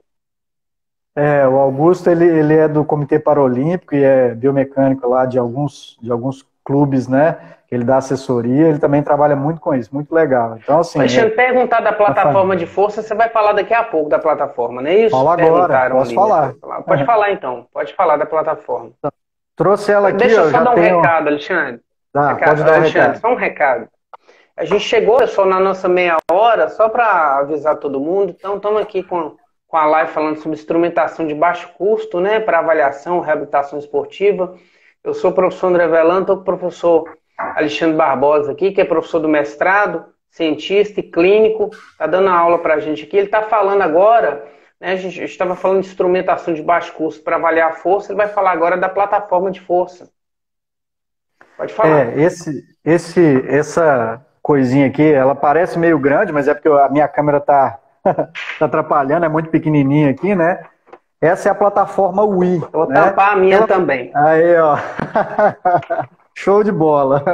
É, o Augusto, ele, ele é do Comitê Paralímpico e é biomecânico lá de alguns, de alguns clubes, né? Ele dá assessoria, ele também trabalha muito com isso, muito legal. Então, assim... Deixa eu é... perguntar da plataforma de força, você vai falar daqui a pouco da plataforma, não é isso? Fala agora, posso ali, falar. Né? Pode é. falar então, pode falar da plataforma. Trouxe ela aqui, Deixa eu só já dar um tenho... recado, Alexandre. Tá, recado. pode dar Alexandre, um recado. Só um recado. A gente chegou, pessoal, na nossa meia hora, só para avisar todo mundo. Então, estamos aqui com, com a live falando sobre instrumentação de baixo custo, né, para avaliação, reabilitação esportiva. Eu sou o professor André Velano, estou com o professor Alexandre Barbosa aqui, que é professor do mestrado, cientista e clínico, está dando aula para a gente aqui. Ele está falando agora, né, a gente estava falando de instrumentação de baixo custo para avaliar a força, ele vai falar agora da plataforma de força. Pode falar. É, esse, esse, essa coisinha aqui, ela parece meio grande, mas é porque a minha câmera está tá atrapalhando, é muito pequenininha aqui, né? Essa é a plataforma Wii. Vou né? tampar a minha ela... também. Aí, ó. Show de bola.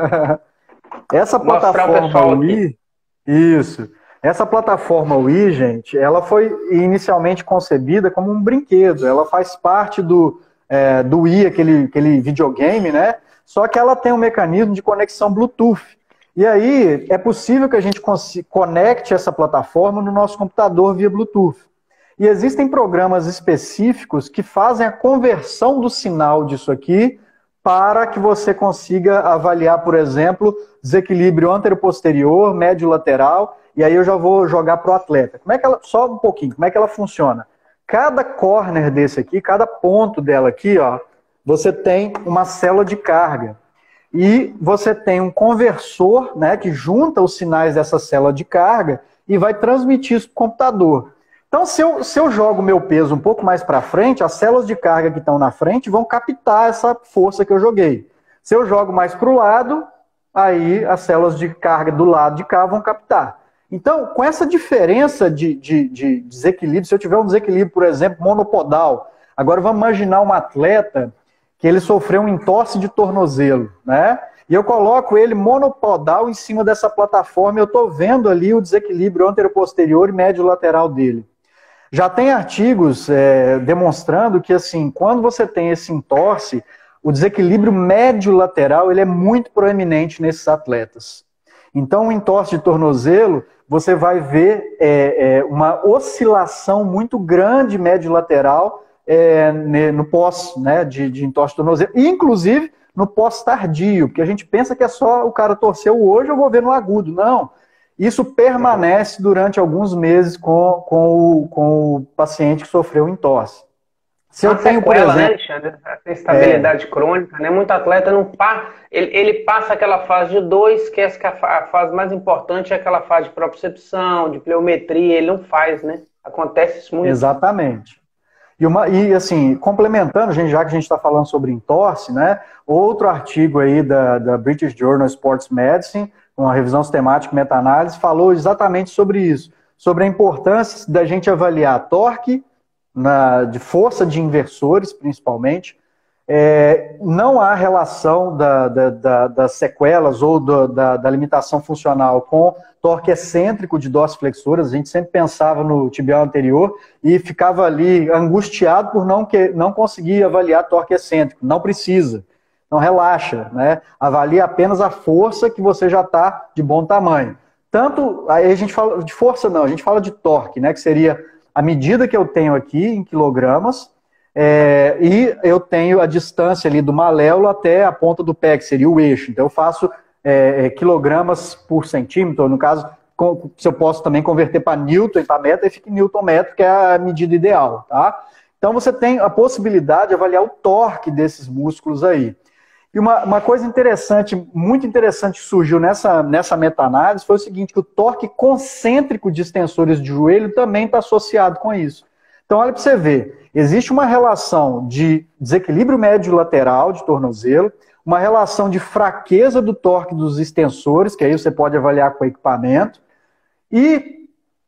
Essa Vou plataforma Wii, isso. Essa plataforma Wii, gente, ela foi inicialmente concebida como um brinquedo. Ela faz parte do, é, do Wii, aquele, aquele videogame, né? Só que ela tem um mecanismo de conexão Bluetooth. E aí é possível que a gente conecte essa plataforma no nosso computador via Bluetooth. E existem programas específicos que fazem a conversão do sinal disso aqui para que você consiga avaliar, por exemplo, desequilíbrio anteroposterior, médio-lateral, e aí eu já vou jogar para o atleta. Como é que ela, só um pouquinho, como é que ela funciona? Cada corner desse aqui, cada ponto dela aqui, ó, você tem uma célula de carga. E você tem um conversor, né, que junta os sinais dessa célula de carga e vai transmitir isso para o computador. Então, se eu, se eu jogo o meu peso um pouco mais para frente, as células de carga que estão na frente vão captar essa força que eu joguei. Se eu jogo mais para o lado, aí as células de carga do lado de cá vão captar. Então, com essa diferença de, de, de desequilíbrio, se eu tiver um desequilíbrio, por exemplo, monopodal, agora vamos imaginar um atleta que ele sofreu um entorse de tornozelo, né? E eu coloco ele monopodal em cima dessa plataforma e eu estou vendo ali o desequilíbrio anteroposterior e médio-lateral dele. Já tem artigos é, demonstrando que, assim, quando você tem esse entorse, o desequilíbrio médio-lateral ele é muito proeminente nesses atletas. Então, o entorse de tornozelo, você vai ver é, é, uma oscilação muito grande médio-lateral é, no pós, né, de, de entorse de tornozelo, e inclusive no pós-tardio, porque a gente pensa que é só o cara torceu hoje, eu vou ver no agudo. Não. Isso permanece durante alguns meses com, com, o, com o paciente que sofreu entorse. Se eu tenho, por exemplo, né, Alexandre? Essa instabilidade é... crônica, né? Muito atleta não pa... ele, ele passa aquela fase de dor, esquece que a, a fase mais importante é aquela fase de propriocepção, de pliometria, ele não faz, né? Acontece isso muito. Exatamente. E, uma, e assim, complementando, gente, já que a gente está falando sobre entorse, né? Outro artigo aí da, da British Journal of Sports Medicine, uma revisão sistemática e meta-análise, falou exatamente sobre isso, sobre a importância da gente avaliar torque, na, de força de inversores, principalmente. É, não há relação da, da, da, das sequelas ou do, da, da limitação funcional com torque excêntrico de dorsiflexoras. A gente sempre pensava no tibial anterior e ficava ali angustiado por não, que, não conseguir avaliar torque excêntrico. Não precisa. Então relaxa, né? Avalie apenas a força que você já está de bom tamanho. Tanto, aí a gente fala de força não, a gente fala de torque, né? Que seria a medida que eu tenho aqui em quilogramas, é, e eu tenho a distância ali do maléolo até a ponta do pé, que seria o eixo. Então eu faço é, quilogramas por centímetro, no caso, com, se eu posso também converter para newton, para metro, aí fica em newton metro, que é a medida ideal, tá? Então você tem a possibilidade de avaliar o torque desses músculos aí. E uma, uma coisa interessante, muito interessante que surgiu nessa, nessa meta-análise foi o seguinte, que o torque concêntrico de extensores de joelho também está associado com isso. Então, olha para você ver, existe uma relação de desequilíbrio médio lateral de tornozelo, uma relação de fraqueza do torque dos extensores, que aí você pode avaliar com o equipamento, e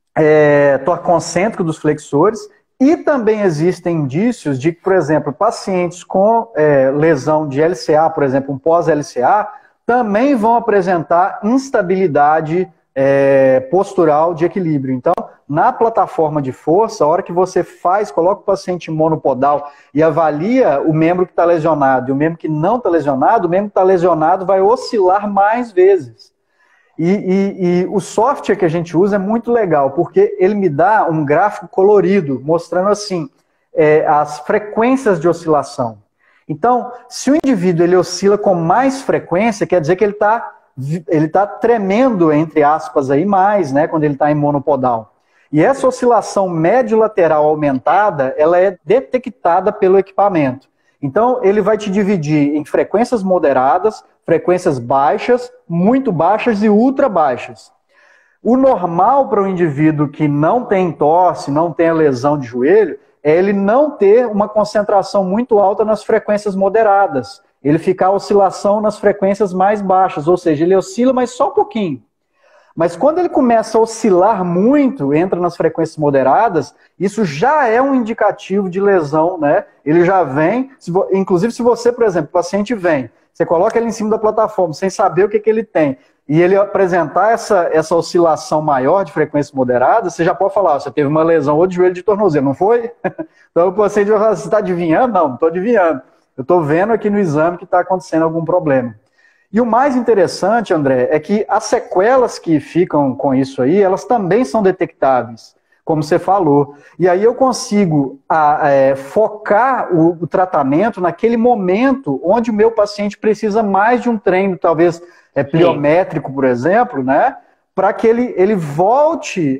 é, torque concêntrico dos flexores, e também existem indícios de que, por exemplo, pacientes com é, lesão de L C A, por exemplo, um pós-L C A, também vão apresentar instabilidade é, postural de equilíbrio. Então, na plataforma de força, a hora que você faz, coloca o paciente monopodal e avalia o membro que está lesionado e o membro que não está lesionado, o membro que está lesionado vai oscilar mais vezes. E, e, e o software que a gente usa é muito legal, porque ele me dá um gráfico colorido, mostrando assim, é, as frequências de oscilação. Então, se o indivíduo ele oscila com mais frequência, quer dizer que ele está ele tá tremendo, entre aspas, aí mais, né, quando ele está em monopodal. E essa oscilação médio-lateral aumentada, ela é detectada pelo equipamento. Então, ele vai te dividir em frequências moderadas, frequências baixas, muito baixas e ultra baixas. O normal para um indivíduo que não tem tosse, não tem lesão de joelho, é ele não ter uma concentração muito alta nas frequências moderadas. Ele ficar a oscilação nas frequências mais baixas, ou seja, ele oscila, mas só um pouquinho. Mas quando ele começa a oscilar muito, entra nas frequências moderadas, isso já é um indicativo de lesão, né? Ele já vem, se, inclusive se você, por exemplo, o paciente vem, você coloca ele em cima da plataforma sem saber o que, que ele tem, e ele apresentar essa, essa oscilação maior de frequência moderada, você já pode falar, ó, você teve uma lesão ou de joelho de tornozelo, não foi? Então o paciente vai falar, você está adivinhando? Não, não estou adivinhando. Eu estou vendo aqui no exame que está acontecendo algum problema. E o mais interessante, André, é que as sequelas que ficam com isso aí, elas também são detectáveis, como você falou. E aí eu consigo a, é, focar o, o tratamento naquele momento onde o meu paciente precisa mais de um treino, talvez é, pliométrico, por exemplo, né? Para que ele, ele volte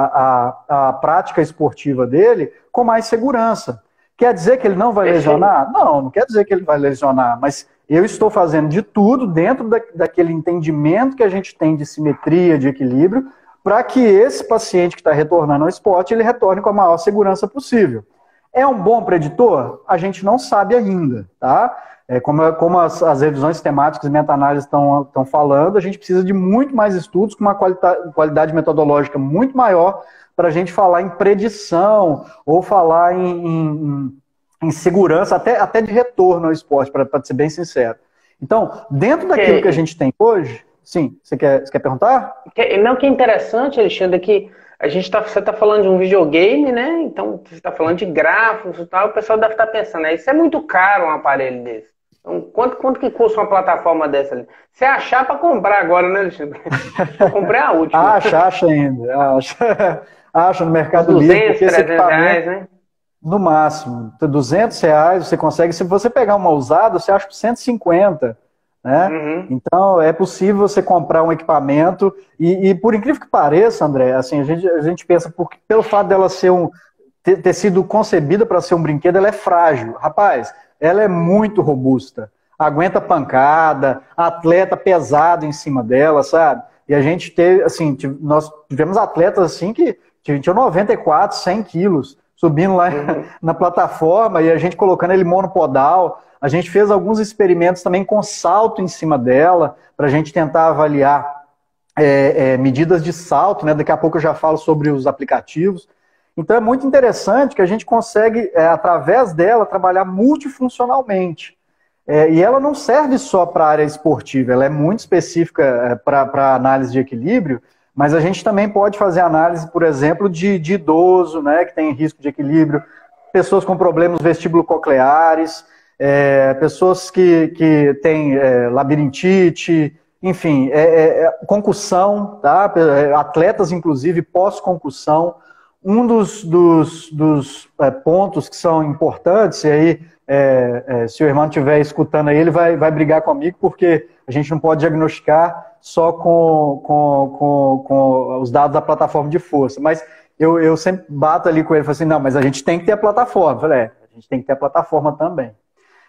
à a, a, a prática esportiva dele com mais segurança. Quer dizer que ele não vai lesionar? Não, não quer dizer que ele vai lesionar, mas eu estou fazendo de tudo dentro da, daquele entendimento que a gente tem de simetria, de equilíbrio, para que esse paciente que está retornando ao esporte, ele retorne com a maior segurança possível. É um bom preditor? A gente não sabe ainda, tá? É, como como as, as revisões temáticas e meta-análises estão falando, a gente precisa de muito mais estudos, com uma qualidade, qualidade metodológica muito maior, para a gente falar em predição, ou falar em... em em segurança, até, até de retorno ao esporte, para ser bem sincero. Então, dentro daquilo que, que a gente tem hoje, sim, você quer, você quer perguntar? Que, não, que é interessante, Alexandre, é que a gente tá, você está falando de um videogame, né? Então, você está falando de gráficos e tal, o pessoal deve estar pensando, né? Isso é muito caro um aparelho desse. Então, quanto, quanto que custa uma plataforma dessa ali? Você achar para comprar agora, né, Alexandre? Eu comprei a última. Acha, acha ainda. Acha, acha no Mercado Livre. duzentos, trezentos reais, né? No máximo, duzentos reais você consegue, se você pegar uma usada, você acha por cento e cinquenta, né? Uhum. Então é possível você comprar um equipamento e, e por incrível que pareça, André, assim, a gente, a gente pensa, porque, pelo fato dela ser um, ter, ter sido concebida para ser um brinquedo, ela é frágil. Rapaz, ela é muito robusta, aguenta pancada, atleta pesado em cima dela, sabe? E a gente teve, assim, nós tivemos atletas assim que tinham noventa e quatro, cem quilos, subindo lá uhum. na plataforma e a gente colocando ele monopodal. A gente fez alguns experimentos também com salto em cima dela, para a gente tentar avaliar é, é, medidas de salto, né? Daqui a pouco eu já falo sobre os aplicativos. Então é muito interessante que a gente consegue, é, através dela, trabalhar multifuncionalmente. É, e ela não serve só para a área esportiva, ela é muito específica é, para análise de equilíbrio, mas a gente também pode fazer análise, por exemplo, de, de idoso, né, que tem risco de equilíbrio, pessoas com problemas vestibulo-cocleares, é, pessoas que, que têm é, labirintite, enfim, é, é, concussão, tá? Atletas, inclusive, pós-concussão. Um dos, dos, dos é, pontos que são importantes, e aí, é, é, se o irmão estiver escutando aí, ele vai, vai brigar comigo, porque a gente não pode diagnosticar só com, com, com, com os dados da plataforma de força. Mas eu, eu sempre bato ali com ele e falo assim, não, mas a gente tem que ter a plataforma. Eu falei, é, a gente tem que ter a plataforma também.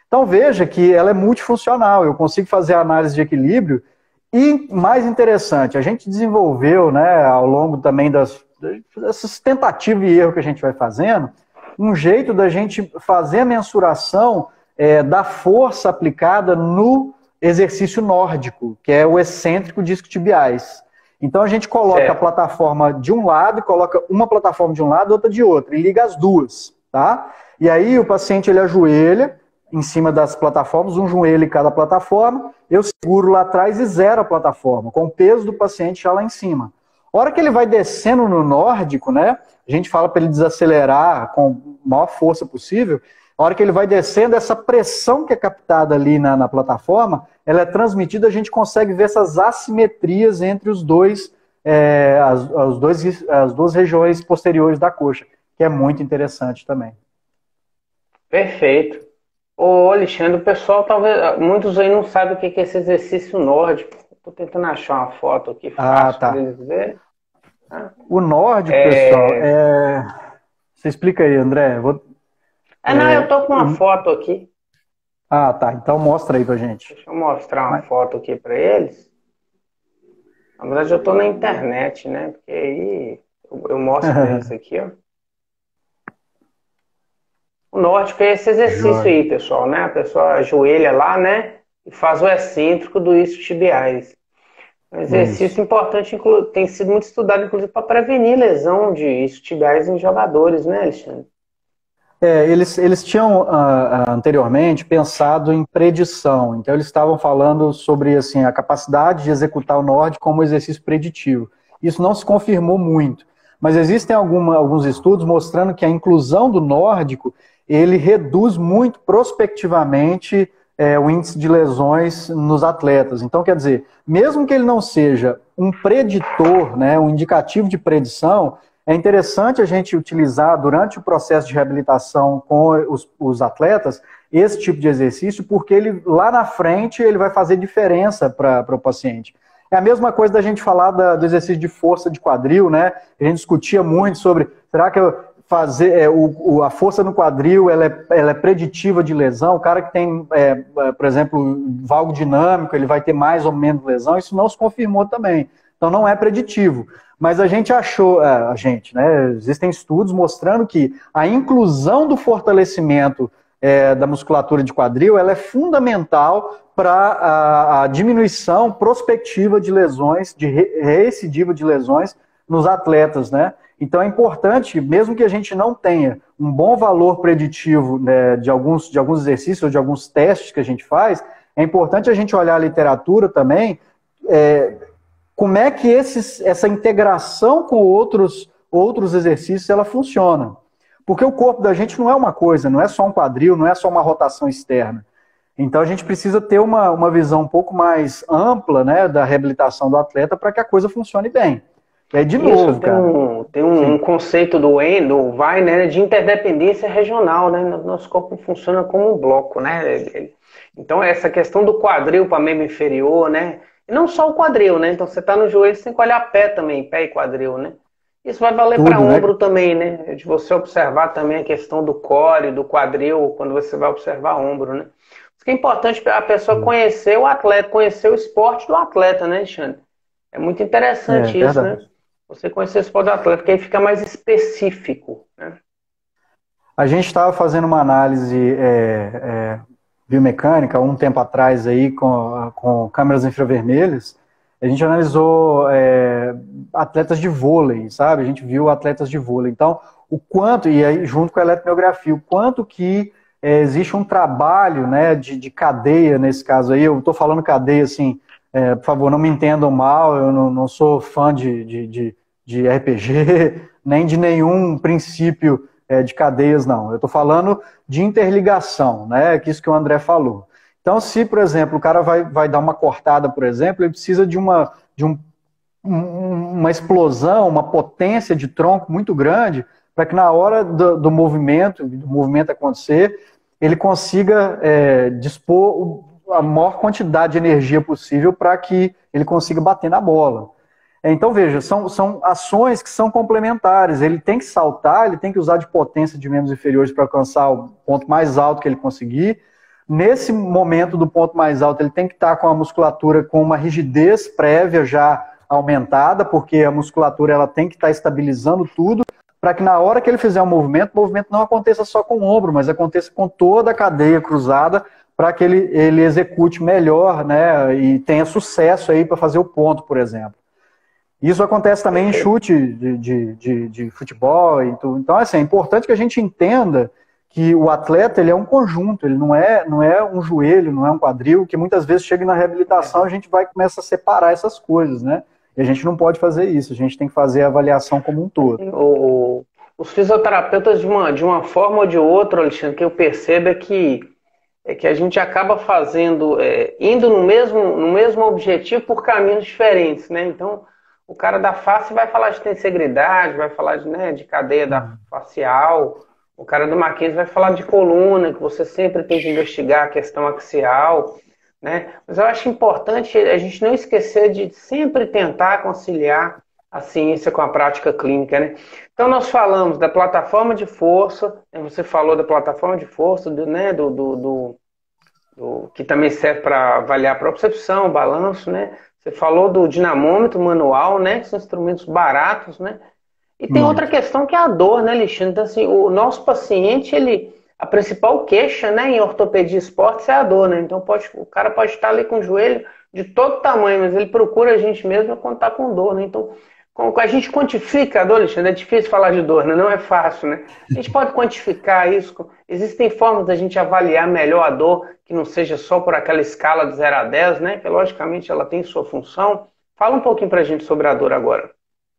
Então veja que ela é multifuncional, eu consigo fazer a análise de equilíbrio e, mais interessante, a gente desenvolveu, né, ao longo também das, dessas tentativas e erros que a gente vai fazendo, um jeito da gente fazer a mensuração é, da força aplicada no exercício nórdico, que é o excêntrico disco-tibiais. Então a gente coloca certo. A plataforma de um lado, coloca uma plataforma de um lado e outra de outro, e liga as duas, tá? E aí o paciente ele ajoelha em cima das plataformas, um joelho em cada plataforma, eu seguro lá atrás e zero a plataforma, com o peso do paciente já lá em cima. A hora que ele vai descendo no nórdico, né, a gente fala para ele desacelerar com a maior força possível, a hora que ele vai descendo, essa pressão que é captada ali na, na plataforma, ela é transmitida, a gente consegue ver essas assimetrias entre os dois, é, as, as, dois, as duas regiões posteriores da coxa, que é muito interessante também. Perfeito. Ô Alexandre, o pessoal talvez, muitos aí não sabem o que é esse exercício nórdico. Estou tentando achar uma foto aqui fácil ah, tá. para eles verem. Ah. O nórdico, é... pessoal, é... Você explica aí, André. Vou... É, não, é... eu tô com uma foto aqui. Ah, tá. Então mostra aí pra gente. Deixa eu mostrar uma Mas... foto aqui para eles. Na verdade, eu tô na internet, né? Porque aí eu, eu mostro pra eles aqui, ó. O nórdico é esse exercício Joia. aí, pessoal, né? A pessoa ajoelha lá, né? E faz o excêntrico do isquiotibiais. Um exercício Isso. importante, tem sido muito estudado, inclusive, para prevenir lesão de isquiotibiais em jogadores, né, Alexandre? É, eles, eles tinham uh, anteriormente pensado em predição, então eles estavam falando sobre assim, a capacidade de executar o nórdico como exercício preditivo. Isso não se confirmou muito, mas existem alguma, alguns estudos mostrando que a inclusão do nórdico ele reduz muito prospectivamente é, o índice de lesões nos atletas. Então, quer dizer, mesmo que ele não seja um preditor, né, um indicativo de predição, é interessante a gente utilizar durante o processo de reabilitação com os, os atletas esse tipo de exercício, porque ele lá na frente ele vai fazer diferença para o paciente. É a mesma coisa da gente falar da, do exercício de força de quadril, né? A gente discutia muito sobre, será que eu fazer é, o, o, a força no quadril ela é, ela é preditiva de lesão? O cara que tem, é, por exemplo, valgo dinâmico, ele vai ter mais ou menos lesão, isso não se confirmou também. Então não é preditivo. Mas a gente achou, a gente, né? Existem estudos mostrando que a inclusão do fortalecimento é, da musculatura de quadril ela é fundamental para a, a diminuição prospectiva de lesões, de re, recidiva de lesões nos atletas, né? Então é importante, mesmo que a gente não tenha um bom valor preditivo, né, de, alguns, de alguns exercícios ou de alguns testes que a gente faz, é importante a gente olhar a literatura também, é, como é que esses, essa integração com outros, outros exercícios ela funciona. Porque o corpo da gente não é uma coisa, não é só um quadril, não é só uma rotação externa. Então a gente precisa ter uma, uma visão um pouco mais ampla, né, da reabilitação do atleta para que a coisa funcione bem. É de Isso, novo, tem cara. Um, tem um, um conceito do Endo, vai, né, de interdependência regional, né? Nosso corpo funciona como um bloco, né? Então essa questão do quadril para membro inferior, né? E não só o quadril, né? Então você tá no joelho, você tem que olhar pé também, pé e quadril, né? Isso vai valer para ombro, né? Também, né? De você observar também a questão do core, do quadril, quando você vai observar ombro, né? Isso que é importante a pessoa conhecer o atleta, conhecer o esporte do atleta, né, Alexandre? É muito interessante é, isso, verdade. Né? Você conhecer o esporte do atleta, porque aí fica mais específico, né? A gente estava fazendo uma análise é, é, biomecânica um tempo atrás aí com, com câmeras infravermelhas. A gente analisou é, atletas de vôlei, sabe? A gente viu atletas de vôlei. Então, o quanto, e aí junto com a eletromiografia, o quanto que é, existe um trabalho, né, de, de cadeia nesse caso aí. Eu estou falando cadeia assim, é, por favor, não me entendam mal, eu não, não sou fã de, de, de, de R P G, nem de nenhum princípio é, de cadeias, não. Eu estou falando de interligação, né? Que isso que o André falou. Então, se, por exemplo, o cara vai, vai dar uma cortada, por exemplo, ele precisa de uma, de um, um, uma explosão, uma potência de tronco muito grande, para que na hora do, do movimento, do movimento acontecer, ele consiga é, dispor a maior quantidade de energia possível para que ele consiga bater na bola. Então, veja, são, são ações que são complementares. Ele tem que saltar, ele tem que usar de potência de membros inferiores para alcançar o ponto mais alto que ele conseguir, nesse momento do ponto mais alto, ele tem que estar com a musculatura com uma rigidez prévia já aumentada, porque a musculatura ela tem que estar estabilizando tudo, para que na hora que ele fizer um movimento, o movimento não aconteça só com o ombro, mas aconteça com toda a cadeia cruzada, para que ele, ele execute melhor, né, e tenha sucesso aí para fazer o ponto, por exemplo. Isso acontece também em chute de, de, de, de futebol. E tudo. Então, assim, é importante que a gente entenda que o atleta ele é um conjunto, ele não é, não é um joelho, não é um quadril, que muitas vezes chega na reabilitação a gente vai começar a separar essas coisas, né? E a gente não pode fazer isso, a gente tem que fazer a avaliação como um todo. O, os fisioterapeutas, de uma, de uma forma ou de outra, Alexandre, que eu percebo é que, é que a gente acaba fazendo, é, indo no mesmo, no mesmo objetivo por caminhos diferentes, né? Então, o cara da face vai falar de tensegridade, vai falar de, né, de cadeia da facial. O cara do Mackenzie vai falar de coluna, que você sempre tem que investigar a questão axial, né? Mas eu acho importante a gente não esquecer de sempre tentar conciliar a ciência com a prática clínica, né? Então nós falamos da plataforma de força, né? Você falou da plataforma de força, do, né, do, do, do, do que também serve para avaliar a propriocepção, o balanço, né? Você falou do dinamômetro manual, né? Que são instrumentos baratos, né? E tem outra questão que é a dor, né, Alexandre? Então, assim, o nosso paciente, ele, a principal queixa, né, em ortopedia e esportes é a dor, né? Então pode, o cara pode estar ali com o joelho de todo tamanho, mas ele procura a gente mesmo quando está com dor, né? Então, a gente quantifica a dor, Alexandre, é difícil falar de dor, né? Não é fácil, né? A gente pode quantificar isso. Existem formas da gente avaliar melhor a dor, que não seja só por aquela escala de zero a dez, né? Que logicamente ela tem sua função. Fala um pouquinho pra gente sobre a dor agora.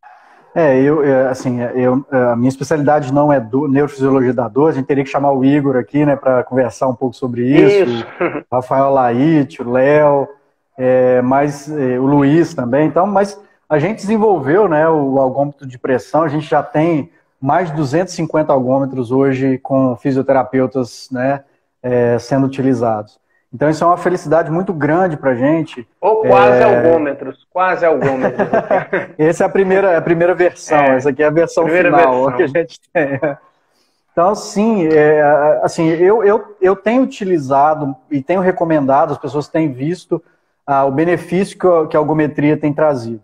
É, eu, assim, eu, a minha especialidade não é do, neurofisiologia da dor, a gente teria que chamar o Igor aqui, né, para conversar um pouco sobre isso, isso. Rafael Laite, o Léo, é, mas é, o Luiz também, então, mas a gente desenvolveu, né, o algômetro de pressão, a gente já tem mais de duzentos e cinquenta algômetros hoje com fisioterapeutas, né, é, sendo utilizados. Então isso é uma felicidade muito grande para a gente. Ou quase é... algômetros, quase algômetros. Essa é a primeira, a primeira versão, é, essa aqui é a versão final versão. que a gente tem. Então, sim, é, assim, eu, eu, eu tenho utilizado e tenho recomendado, as pessoas têm visto ah, o benefício que a, que a algometria tem trazido.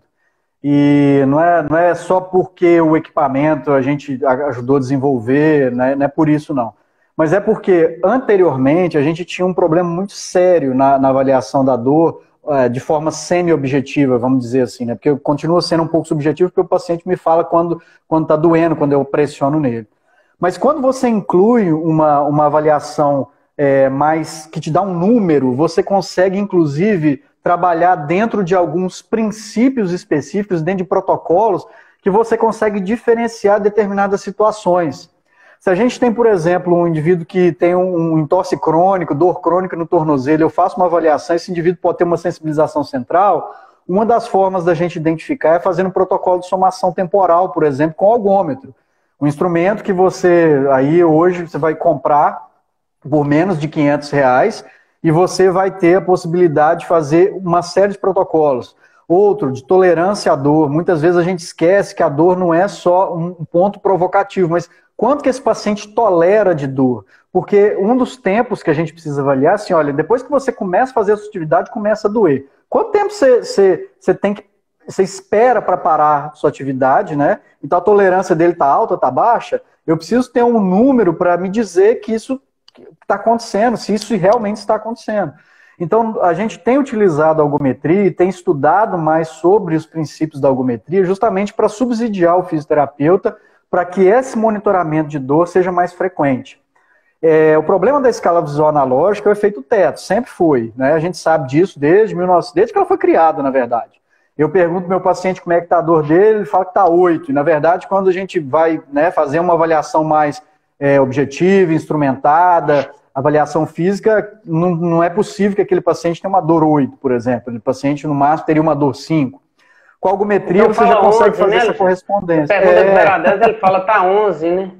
E não é, não é só porque o equipamento a gente ajudou a desenvolver, né, não é por isso não. Mas é porque, anteriormente, a gente tinha um problema muito sério na, na avaliação da dor, é, de forma semi-objetiva, vamos dizer assim, né? Porque continua sendo um pouco subjetivo, porque o paciente me fala quando está doendo, quando eu pressiono nele. Mas quando você inclui uma, uma avaliação é, mais que te dá um número, você consegue, inclusive, trabalhar dentro de alguns princípios específicos, dentro de protocolos, que você consegue diferenciar determinadas situações. Se a gente tem, por exemplo, um indivíduo que tem um entorse crônico, dor crônica no tornozelo, eu faço uma avaliação, esse indivíduo pode ter uma sensibilização central, uma das formas da gente identificar é fazendo um protocolo de somação temporal, por exemplo, com algômetro. Um instrumento que você, aí hoje, você vai comprar por menos de quinhentos reais e você vai ter a possibilidade de fazer uma série de protocolos. Outro, de tolerância à dor. Muitas vezes a gente esquece que a dor não é só um ponto provocativo, mas quanto que esse paciente tolera de dor? Porque um dos tempos que a gente precisa avaliar, assim, olha, depois que você começa a fazer a sua atividade, começa a doer. Quanto tempo você, você, você tem que, você espera para parar a sua atividade, né? Então a tolerância dele está alta, está baixa? Eu preciso ter um número para me dizer que isso está acontecendo, se isso realmente está acontecendo. Então, a gente tem utilizado a algometria e tem estudado mais sobre os princípios da algometria justamente para subsidiar o fisioterapeuta para que esse monitoramento de dor seja mais frequente. É, o problema da escala visual analógica é o efeito teto, sempre foi, né? A gente sabe disso desde, mil e novecentos, desde que ela foi criada, na verdade. Eu pergunto ao meu paciente como é que está a dor dele, ele fala que está oito. E, na verdade, quando a gente vai, né, fazer uma avaliação mais é, objetiva, instrumentada, avaliação física, não, não é possível que aquele paciente tenha uma dor oito, por exemplo. O paciente, no máximo, teria uma dor cinco. Com a algometria, então, você já consegue onze, fazer né, essa correspondência. Pergunta é, de zero a dez, ele fala tá onze, né?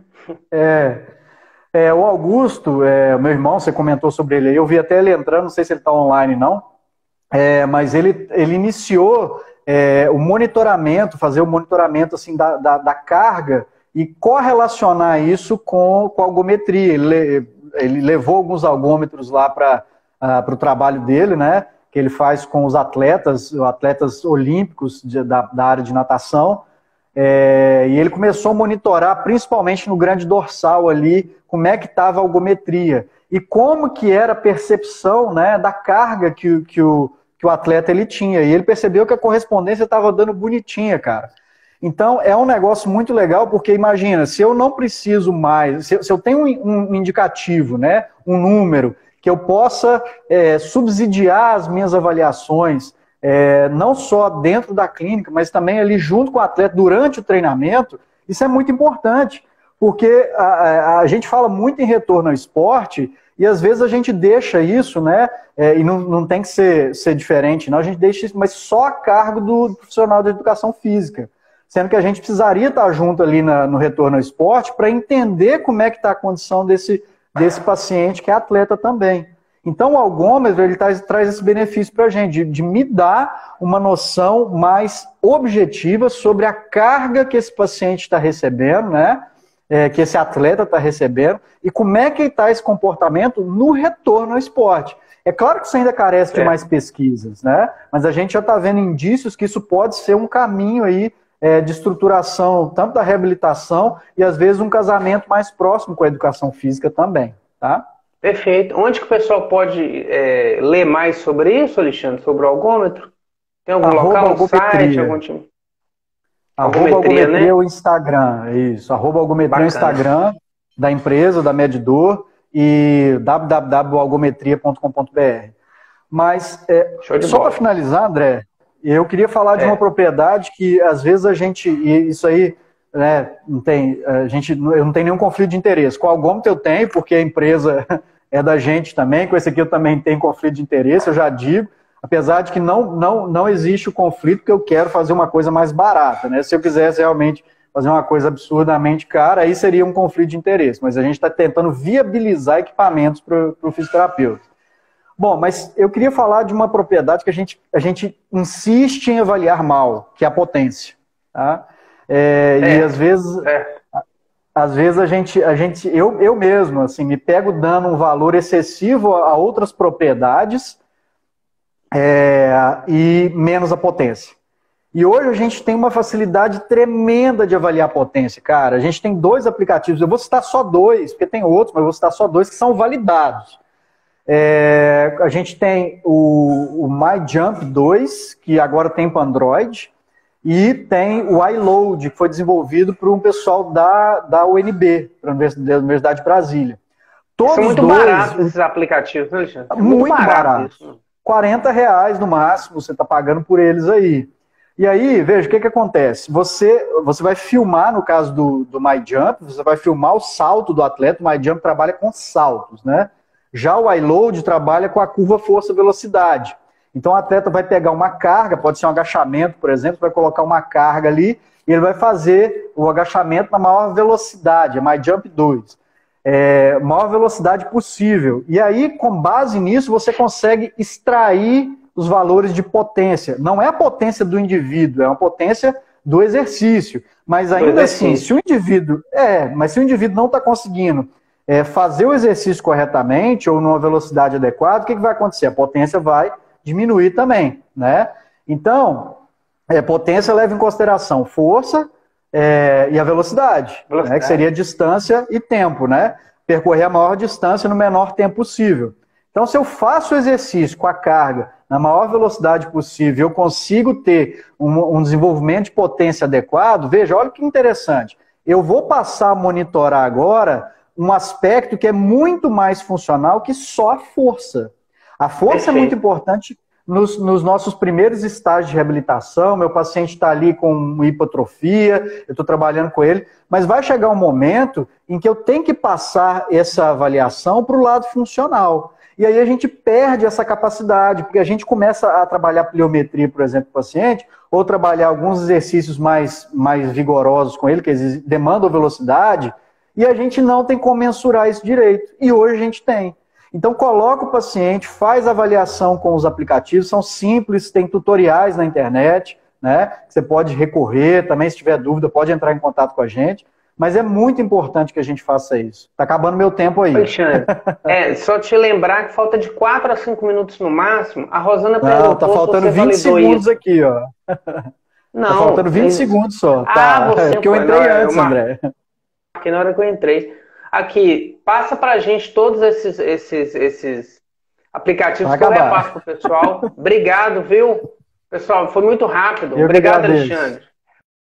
É, é, o Augusto, é, meu irmão, você comentou sobre ele aí, eu vi até ele entrando, não sei se ele está online não, é, mas ele, ele iniciou é, o monitoramento, fazer o monitoramento assim, da, da, da carga e correlacionar isso com, com a algometria. Ele ele levou alguns algômetros lá para uh, o trabalho dele, né? Que ele faz com os atletas, atletas olímpicos de, da, da área de natação. É, e ele começou a monitorar, principalmente no grande dorsal ali, como é que estava a algometria. E como que era a percepção, né, da carga que, que, o, que o atleta ele tinha. E ele percebeu que a correspondência estava dando bonitinha, cara. Então, é um negócio muito legal, porque imagina, se eu não preciso mais, se, se eu tenho um, um indicativo, né, um número, que eu possa é, subsidiar as minhas avaliações, é, não só dentro da clínica, mas também ali junto com o atleta durante o treinamento, isso é muito importante, porque a, a, a gente fala muito em retorno ao esporte e às vezes a gente deixa isso, né, é, e não, não tem que ser, ser diferente, não, a gente deixa isso, mas só a cargo do profissional de educação física. Sendo que a gente precisaria estar junto ali na, no retorno ao esporte para entender como é que está a condição desse, desse paciente que é atleta também. Então o algômetro ele traz, traz esse benefício para a gente, de, de me dar uma noção mais objetiva sobre a carga que esse paciente está recebendo, né? É, que esse atleta está recebendo, e como é que está esse comportamento no retorno ao esporte. É claro que isso ainda carece de mais pesquisas, né? Mas a gente já está vendo indícios que isso pode ser um caminho aí É, de estruturação, tanto da reabilitação e, às vezes, um casamento mais próximo com a educação física também, tá? Perfeito. Onde que o pessoal pode é, ler mais sobre isso, Alexandre? Sobre o algômetro? Tem algum arroba local, um site, algum time? Arroba algometria, algometria né? O Instagram, isso. Arroba algometria o Instagram da empresa, da Medidor, e w w w ponto algometria ponto com ponto b r. Mas, é, só para finalizar, André, eu queria falar de uma é. propriedade que, às vezes, a gente... E isso aí, né, não tem... A gente, eu não tenho nenhum conflito de interesse. Com o algômetro eu tenho, porque a empresa é da gente também. Com esse aqui eu também tenho conflito de interesse, eu já digo. Apesar de que não, não, não existe o conflito, porque eu quero fazer uma coisa mais barata, né? Se eu quisesse realmente fazer uma coisa absurdamente cara, aí seria um conflito de interesse. Mas a gente está tentando viabilizar equipamentos para o fisioterapeuta. Bom, mas eu queria falar de uma propriedade que a gente, a gente insiste em avaliar mal, que é a potência. Tá? É, é, e às vezes, é. às vezes a gente, a gente eu, eu mesmo, assim, me pego dando um valor excessivo a outras propriedades é, e menos a potência. E hoje a gente tem uma facilidade tremenda de avaliar a potência, cara. A gente tem dois aplicativos, eu vou citar só dois, porque tem outros, mas eu vou citar só dois que são validados. É, a gente tem o, o MyJump dois, que agora tem para Android, e tem o iLoad, que foi desenvolvido por um pessoal da, da U N B, da Universidade de Brasília. Todos São muito dois, baratos esses aplicativos, né, Alexandre? Muito, muito baratos. Barato quarenta reais no máximo, você está pagando por eles aí. E aí, veja, o que, que acontece? Você, você vai filmar, no caso do, do MyJump, você vai filmar o salto do atleta. O MyJump trabalha com saltos, né? Já o iLoad trabalha com a curva força-velocidade. Então o atleta vai pegar uma carga, pode ser um agachamento, por exemplo, vai colocar uma carga ali e ele vai fazer o agachamento na maior velocidade, é MyJump dois. É, maior velocidade possível. E aí, com base nisso, você consegue extrair os valores de potência. Não é a potência do indivíduo, é uma potência do exercício. Mas ainda assim, se o indivíduo... É, mas se o indivíduo não está conseguindo É, fazer o exercício corretamente ou numa velocidade adequada, o que, que vai acontecer? A potência vai diminuir também, né? Então, é, potência leva em consideração força é, e a velocidade, velocidade. Né, que seria distância e tempo, né? Percorrer a maior distância no menor tempo possível. Então, se eu faço o exercício com a carga na maior velocidade possível, eu consigo ter um, um desenvolvimento de potência adequado, veja, olha que interessante. Eu vou passar a monitorar agora um aspecto que é muito mais funcional que só a força. A força Perfeito. É muito importante nos, nos nossos primeiros estágios de reabilitação. Meu paciente está ali com hipotrofia, eu estou trabalhando com ele, mas vai chegar um momento em que eu tenho que passar essa avaliação para o lado funcional. E aí a gente perde essa capacidade, porque a gente começa a trabalhar pliometria, por exemplo, com o paciente, ou trabalhar alguns exercícios mais, mais vigorosos com ele, que demandam velocidade, e a gente não tem como mensurar isso direito. E hoje a gente tem. Então coloca o paciente, faz avaliação com os aplicativos, são simples, tem tutoriais na internet, né? Você pode recorrer, também se tiver dúvida pode entrar em contato com a gente. Mas é muito importante que a gente faça isso. Tá acabando meu tempo aí. Alexandre, é, só te lembrar que falta de quatro a cinco minutos no máximo. A Rosana perguntou. Não, tá faltando se você vinte segundos isso. aqui, ó. Não. Tá faltando vinte segundos só. Ah, tá. você Porque eu foi, entrei não, antes, uma... André. Aqui na hora que eu entrei. Aqui, passa pra gente todos esses, esses, esses aplicativos que eu repasso pro pessoal. Obrigado, viu? Pessoal, foi muito rápido. Eu Obrigado, Alexandre.